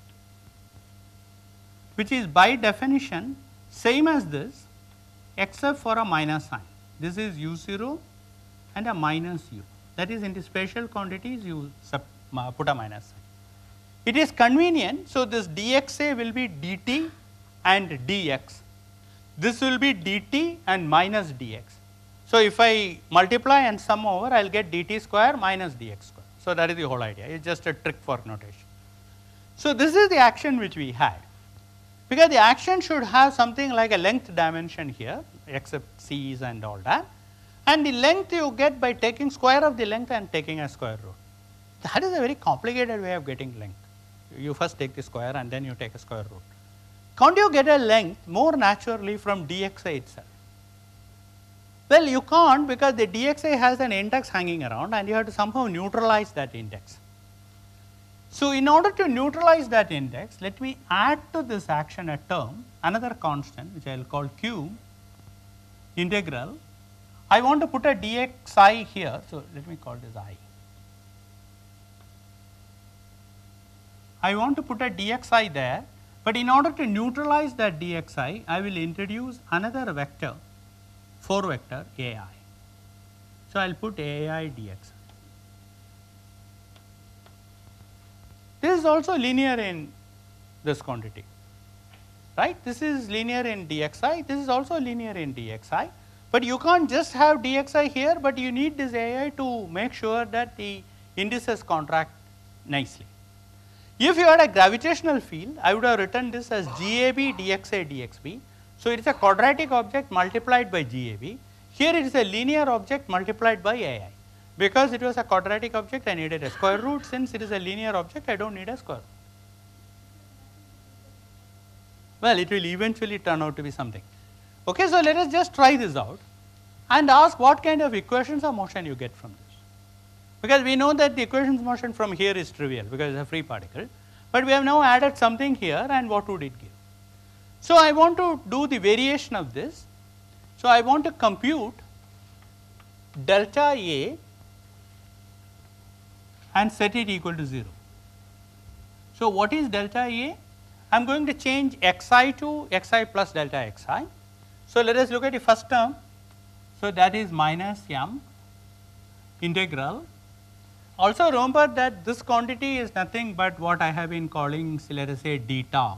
Speaker 1: which is by definition same as this except for a minus sign. This is u zero and a minus u, that is in the spatial quantities you sub, uh, put a minus sign. It is convenient, so this dxa will be dt and dx. This will be dt and minus dx. So, if I multiply and sum over, I will get dt square minus dx square. So, that is the whole idea, it is just a trick for notation. So, this is the action which we had, because the action should have something like a length dimension here, except c's and all that, and the length you get by taking square of the length and taking a square root. That is a very complicated way of getting length. You first take the square and then you take a square root. Can't you get a length more naturally from dxa itself? Well, you can't, because the dxa has an index hanging around and you have to somehow neutralize that index. So, in order to neutralize that index, let me add to this action a term, another constant which I will call q integral. I want to put a dxi here, so let me call this I. I want to put a dxi there, but in order to neutralize that dxi, I will introduce another vector, four vector ai. So, I will put ai dxi. This is also linear in this quantity, right. This is linear in dxi, this is also linear in dxi, but you can't just have dxi here, but you need this ai to make sure that the indices contract nicely. If you had a gravitational field, I would have written this as gab dxa dxb. So, it is a quadratic object multiplied by gab. Here it is a linear object multiplied by ai. Because it was a quadratic object, I needed a square root. Since it is a linear object, I do not need a square root. Well, it will eventually turn out to be something. Okay, so, let us just try this out and ask what kind of equations of motion you get from this. Because we know that the equations of motion from here is trivial, because it is a free particle, but we have now added something here, and what would it give? So, I want to do the variation of this. So, I want to compute delta A and set it equal to zero. So, what is delta A? I am going to change xi to xi plus delta xi. So, let us look at the first term. So, that is minus m integral. Also remember that this quantity is nothing but what I have been calling, let us say, d tau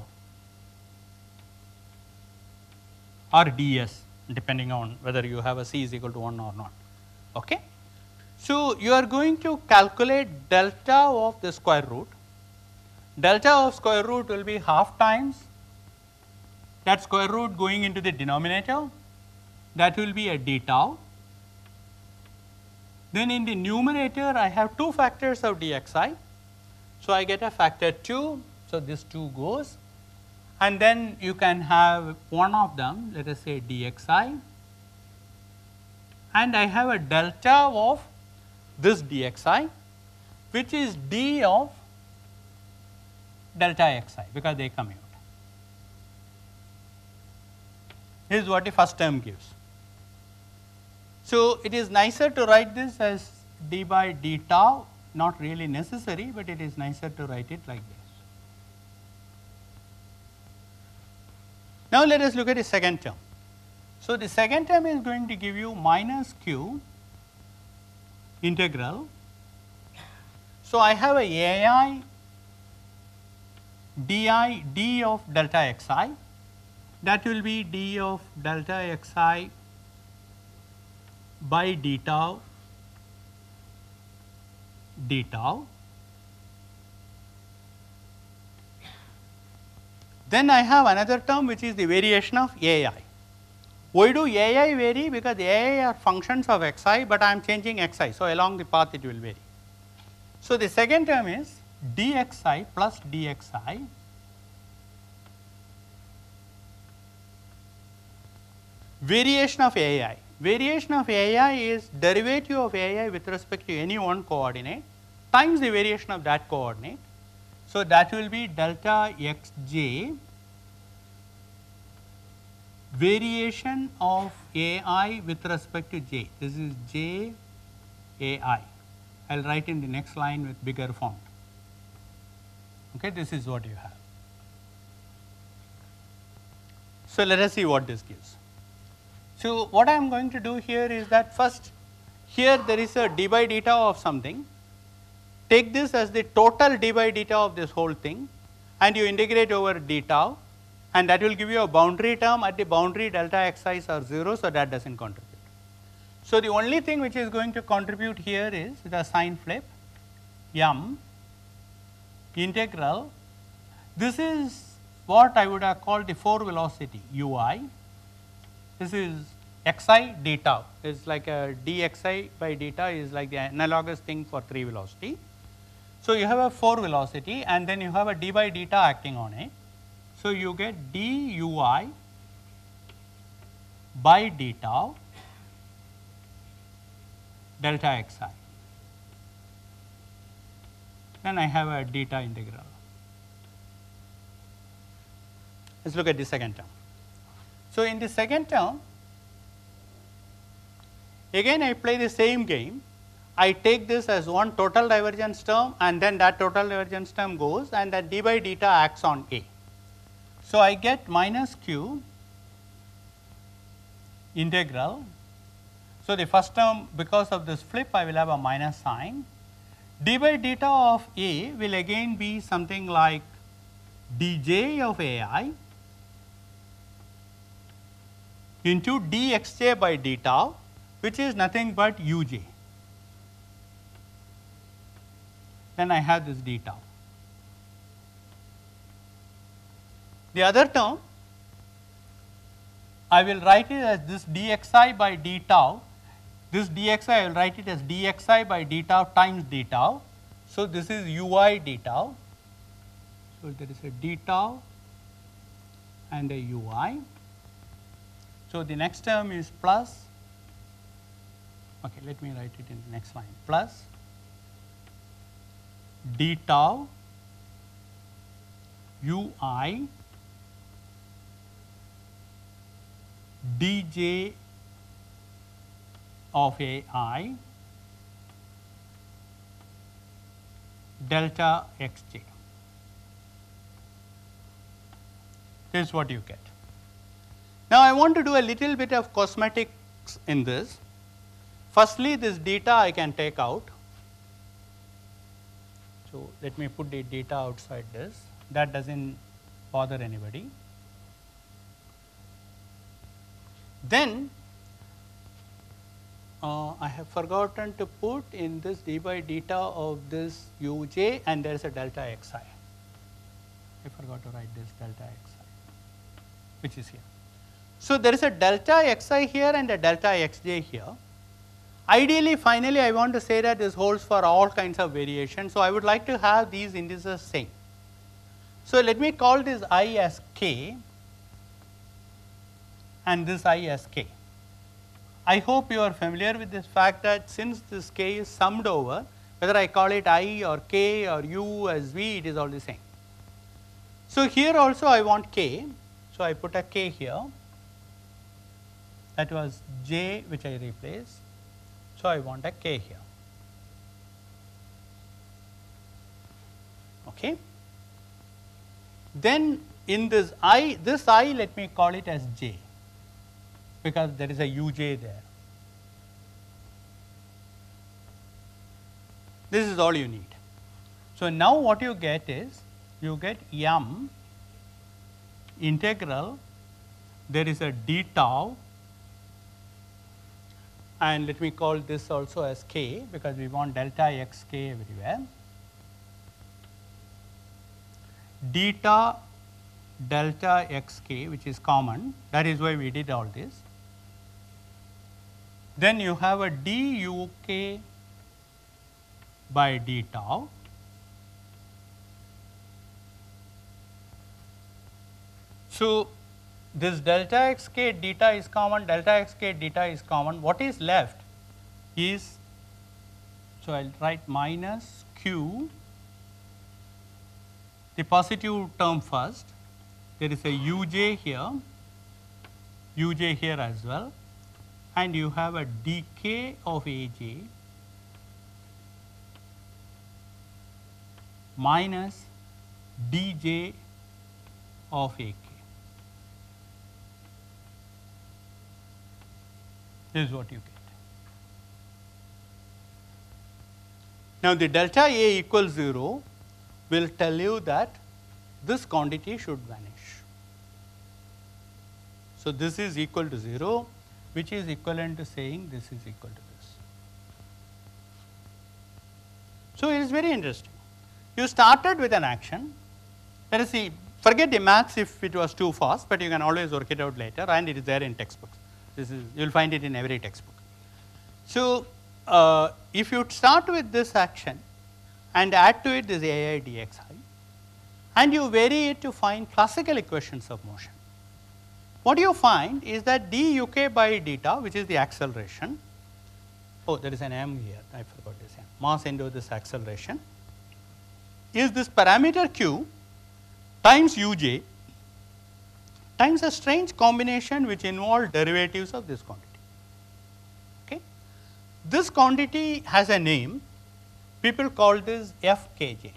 Speaker 1: or ds, depending on whether you have a c is equal to one or not. Okay? So, you are going to calculate delta of the square root. Delta of square root will be half times that square root going into the denominator, that will be a d tau. Then in the numerator, I have two factors of dxi. So, I get a factor two, so this two goes, and then you can have one of them, let us say dxi, and I have a delta of this dxi, which is d of delta xi, because they commute. This is what the first term gives. So, it is nicer to write this as d by d tau, not really necessary, but it is nicer to write it like this. Now, let us look at the second term. So, the second term is going to give you minus q integral. So, I have a ai di d of delta xi, that will be d of delta xi by d tau d tau. Then I have another term which is the variation of A I. Why do A I vary? Because A I are functions of xi, but I am changing xi. So, along the path it will vary. So, the second term is dxi plus dxi variation of A I. Variation of A I is derivative of A I with respect to any one coordinate times the variation of that coordinate. So, that will be delta xj variation of A I with respect to j. This is j A I. I will write in the next line with bigger font. Okay, this is what you have. So, let us see what this gives. So, what I am going to do here is that first, here there is a d by d tau of something. take this as the total d by d tau of this whole thing, and you integrate over d tau, and that will give you a boundary term. At the boundary, delta xi's are zero, so that does not contribute. So, the only thing which is going to contribute here is the sign flip m integral. This is what I would have called the four velocity ui. This is xi d tau, is like a dxi by d tau is like the analogous thing for three velocity. So, you have a four velocity and then you have a d by d tau acting on it. So, you get dui by d tau delta xi. Then I have a d tau integral. Let us look at the second term. So, in the second term, again I play the same game. I take this as one total divergence term, and then that total divergence term goes, and that d by d tau acts on A. So, I get minus q integral. So, the first term, because of this flip, I will have a minus sign. D by d tau of A will again be something like dj of A I into dxj by d tau, which is nothing but uj. Then I have this d tau. The other term, I will write it as this dxi by d tau. This dxi, I will write it as dxi by d tau times d tau. So, this is ui d tau. So, there is a d tau and a ui. So, the next term is plus, okay, let me write it in the next line, plus d tau ui dj of A I delta xj. This is what you get. Now, I want to do a little bit of cosmetics in this. Firstly, this deta I can take out. So, let me put the deta outside this, that does not bother anybody. Then uh, I have forgotten to put in this d by d tau of this uj, and there is a delta xi. I forgot to write this delta xi, which is here. So, there is a delta xi here and a delta xj here. Ideally, finally, I want to say that this holds for all kinds of variations. So, I would like to have these indices same. So, let me call this I as k and this I as k. I hope you are familiar with this fact that since this k is summed over, whether I call it I or k or u as v, it is all the same. So, here also I want k. So, I put a k here, that was j which I replaced. So, I want a k here. Okay. Then in this I, this I, let me call it as j, because there is a uj there. This is all you need. So, now what you get is, you get m integral, there is a d tau, and let me call this also as k, because we want delta x k everywhere, deta delta x k, which is common, that is why we did all this. Then you have a duk by d tau, so this delta x k deta is common, delta x k deta is common. What is left is, so I will write minus q, the positive term first, there is a uj here, uj here as well, and you have a dk of aj minus dj of ak. This is what you get. Now, the delta A equals zero will tell you that this quantity should vanish. So, this is equal to zero, which is equivalent to saying this is equal to this. So, it is very interesting. You started with an action. Let us see, forget the maths if it was too fast, but you can always work it out later, and it is there in textbooks. This is, you will find it in every textbook. So, uh, if you start with this action and add to it this A I dxi, and you vary it to find classical equations of motion, what you find is that d U K by deta, which is the acceleration, oh, there is an m here, I forgot this m, mass into this acceleration, is this parameter q times uj times a strange combination which involves derivatives of this quantity. Okay. This quantity has a name, people call this F K J.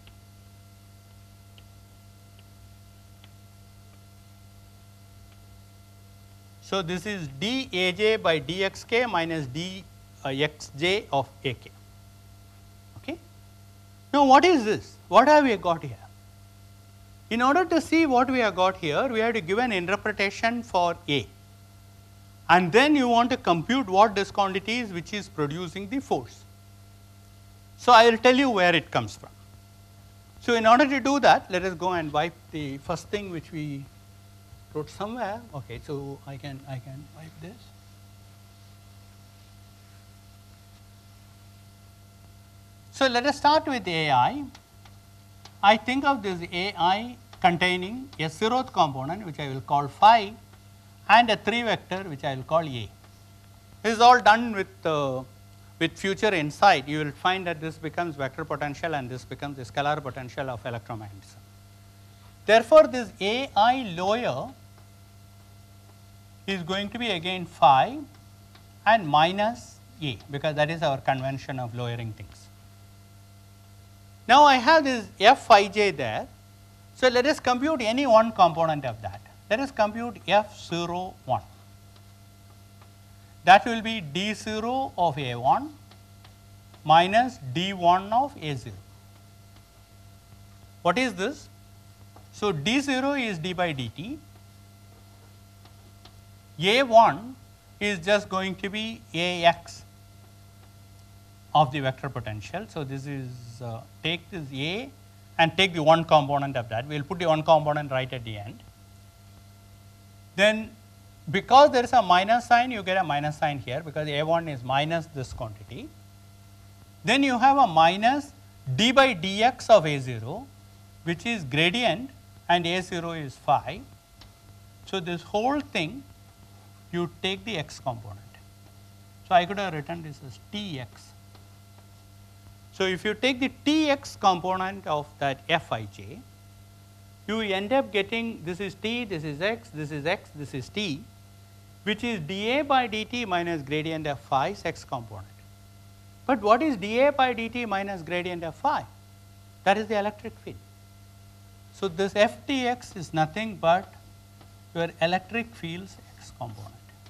Speaker 1: So, this is dAj by dxk minus dxj of ak. Okay. Now, what is this? What have we got here? In order to see what we have got here, we have to give an interpretation for A, and then you want to compute what this quantity is which is producing the force. So, I will tell you where it comes from. So, in order to do that, let us go and wipe the first thing which we wrote somewhere. Okay, so I can I can wipe this. So, let us start with A I. I think of this A I containing a zeroth component which I will call phi and a three vector which I will call A. This is all done with uh, with future insight. You will find that this becomes vector potential and this becomes the scalar potential of electromagnetism. Therefore, this A I lower is going to be again phi and minus A, because that is our convention of lowering things. Now, I have this f I j there. So, let us compute any one component of that. Let us compute f zero one. That will be d zero of A one minus d one of A zero. What is this? So, d zero is d by dt. A one is just going to be A x of the vector potential. So, this is uh, take this A and take the one component of that. We will put the one component right at the end. Then, because there is a minus sign, you get a minus sign here, because A one is minus this quantity. Then you have a minus d by dx of A zero, which is gradient, and A zero is phi. So, this whole thing you take the x component. So, I could have written this as T x. So, if you take the T x component of that f I j, you end up getting this is T, this is x, this is x, this is T, which is dA by dt minus gradient of phi x component. But what is dA by dt minus gradient of phi? That is the electric field. So, this F T x is nothing but your electric field's x component.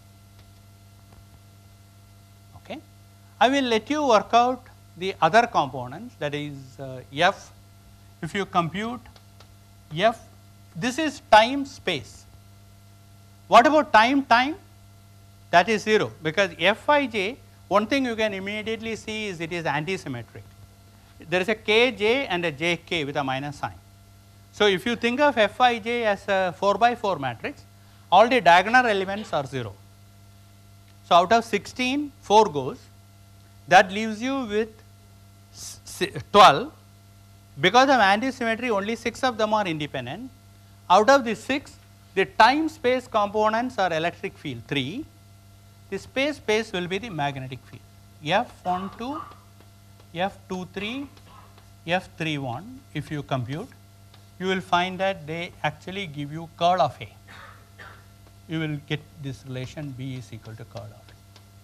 Speaker 1: Okay. I will let you work out the other components, that is uh, F. If you compute F, this is time space. What about time time? That is zero, because f I j, one thing you can immediately see is it is antisymmetric. There is a k j and a j k with a minus sign. So, if you think of f I j as a four by four matrix, all the diagonal elements are zero. So, out of sixteen, four goes, that leaves you with twelve. Because of antisymmetry, only six of them are independent. Out of the six, the time space components are electric field three, the space space will be the magnetic field F one two, F two three, F three one. If you compute, you will find that they actually give you curl of A. You will get this relation B is equal to curl of A.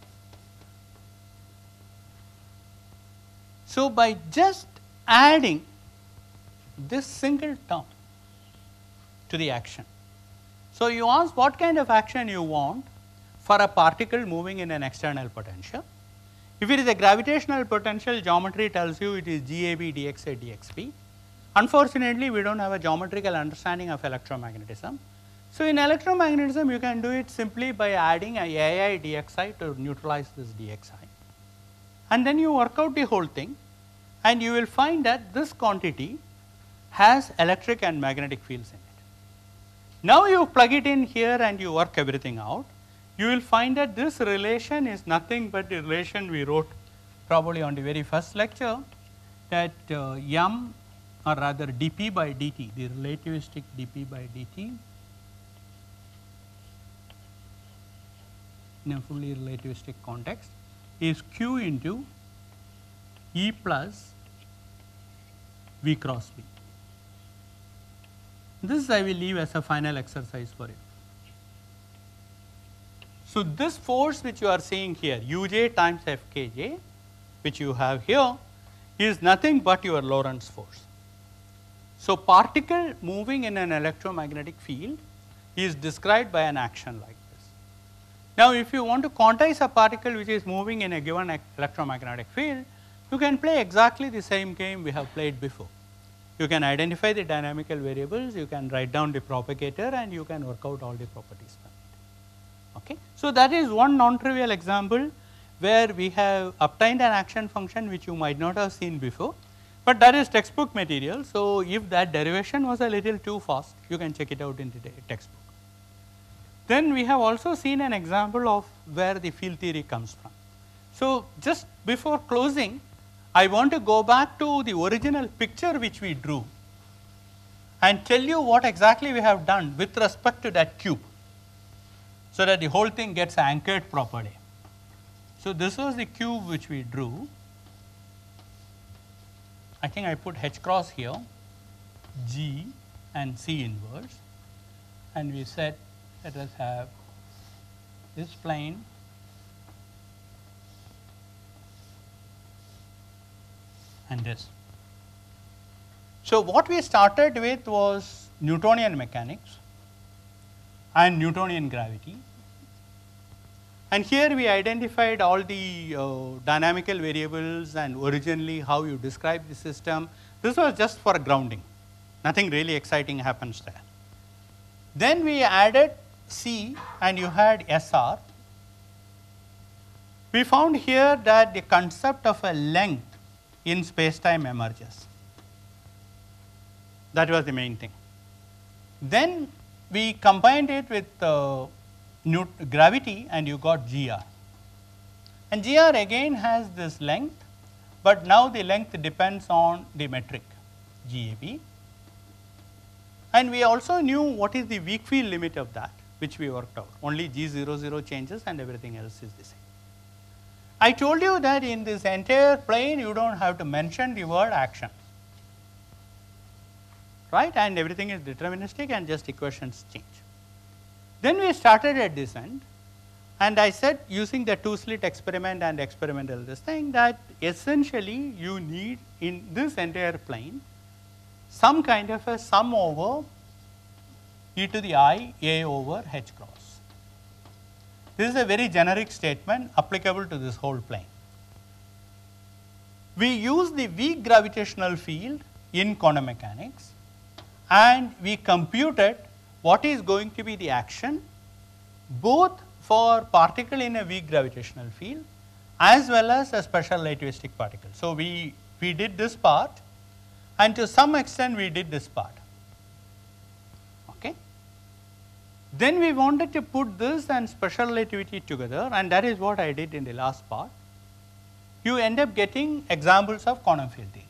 Speaker 1: So, by just adding this single term to the action. So, you ask what kind of action you want for a particle moving in an external potential. If it is a gravitational potential, geometry tells you it is G A B dxa dxp. Unfortunately, we do not have a geometrical understanding of electromagnetism. So, in electromagnetism, you can do it simply by adding a A I dxi to neutralize this dxi. And then you work out the whole thing, and you will find that this quantity has electric and magnetic fields in it. Now, you plug it in here and you work everything out. You will find that this relation is nothing but the relation we wrote probably on the very first lecture, that uh, m, or rather dp by dt, the relativistic dp by dt in a fully relativistic context is q into E plus V cross B. This I will leave as a final exercise for you. So, this force which you are seeing here, uj times fkj, which you have here, is nothing but your Lorentz force. So, particle moving in an electromagnetic field is described by an action like this. Now, if you want to quantize a particle which is moving in a given electromagnetic field, you can play exactly the same game we have played before. You can identify the dynamical variables, you can write down the propagator, and you can work out all the properties from it. Okay. So, that is one non-trivial example where we have obtained an action function which you might not have seen before, but that is textbook material. So, if that derivation was a little too fast, you can check it out in the textbook. Then we have also seen an example of where the field theory comes from. So, just before closing, I want to go back to the original picture which we drew and tell you what exactly we have done with respect to that cube, so that the whole thing gets anchored properly. So, this was the cube which we drew. I think I put H cross here, G and C inverse, and we said let us have this plane and this. So, what we started with was Newtonian mechanics and Newtonian gravity, and here we identified all the uh, dynamical variables and originally how you describe the system. This was just for grounding, nothing really exciting happens there. Then we added C and you had S R. We found here that the concept of a length in space-time emerges. That was the main thing. Then we combined it with uh, gravity and you got G R. And G R again has this length, but now the length depends on the metric G A B. And we also knew what is the weak field limit of that, which we worked out. Only G zero zero changes and everything else is the same. I told you that in this entire plane you do not have to mention the word action, right, and everything is deterministic and just equations change. Then we started at this end, and I said using the two slit experiment and experimental this thing that essentially you need in this entire plane some kind of a sum over e to the I A over H cross. This is a very generic statement applicable to this whole plane. We use the weak gravitational field in quantum mechanics and we computed what is going to be the action both for particle in a weak gravitational field as well as a special relativistic particle. So, we, we did this part and to some extent we did this part. Okay. Then we wanted to put this and special relativity together, and that is what I did in the last part. You end up getting examples of quantum field theory.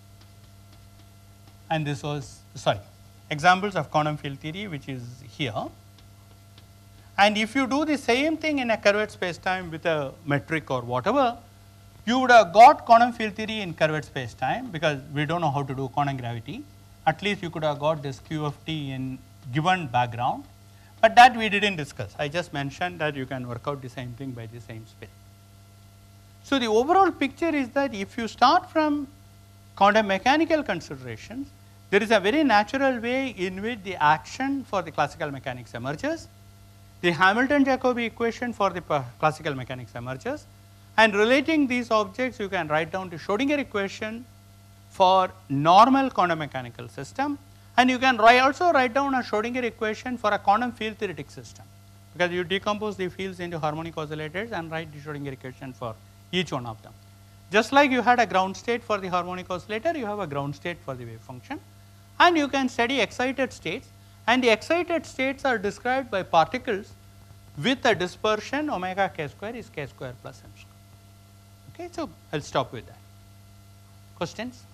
Speaker 1: And this was, sorry, examples of quantum field theory which is here. And if you do the same thing in a curved space-time with a metric or whatever, you would have got quantum field theory in curved space-time because we do not know how to do quantum gravity. At least you could have got this Q of t in given background, but that we did not discuss. I just mentioned that you can work out the same thing by the same spirit. So, the overall picture is that if you start from quantum mechanical considerations, there is a very natural way in which the action for the classical mechanics emerges, the Hamilton-Jacobi equation for the classical mechanics emerges, And relating these objects, you can write down the Schrodinger equation for normal quantum mechanical system, and you can write also write down a Schrodinger equation for a quantum field theoretic system, because you decompose the fields into harmonic oscillators and write the Schrodinger equation for each one of them. Just like you had a ground state for the harmonic oscillator, you have a ground state for the wave function, and you can study excited states, and the excited states are described by particles with a dispersion omega k square is k square plus m square. Okay, so I'll stop with that. Questions?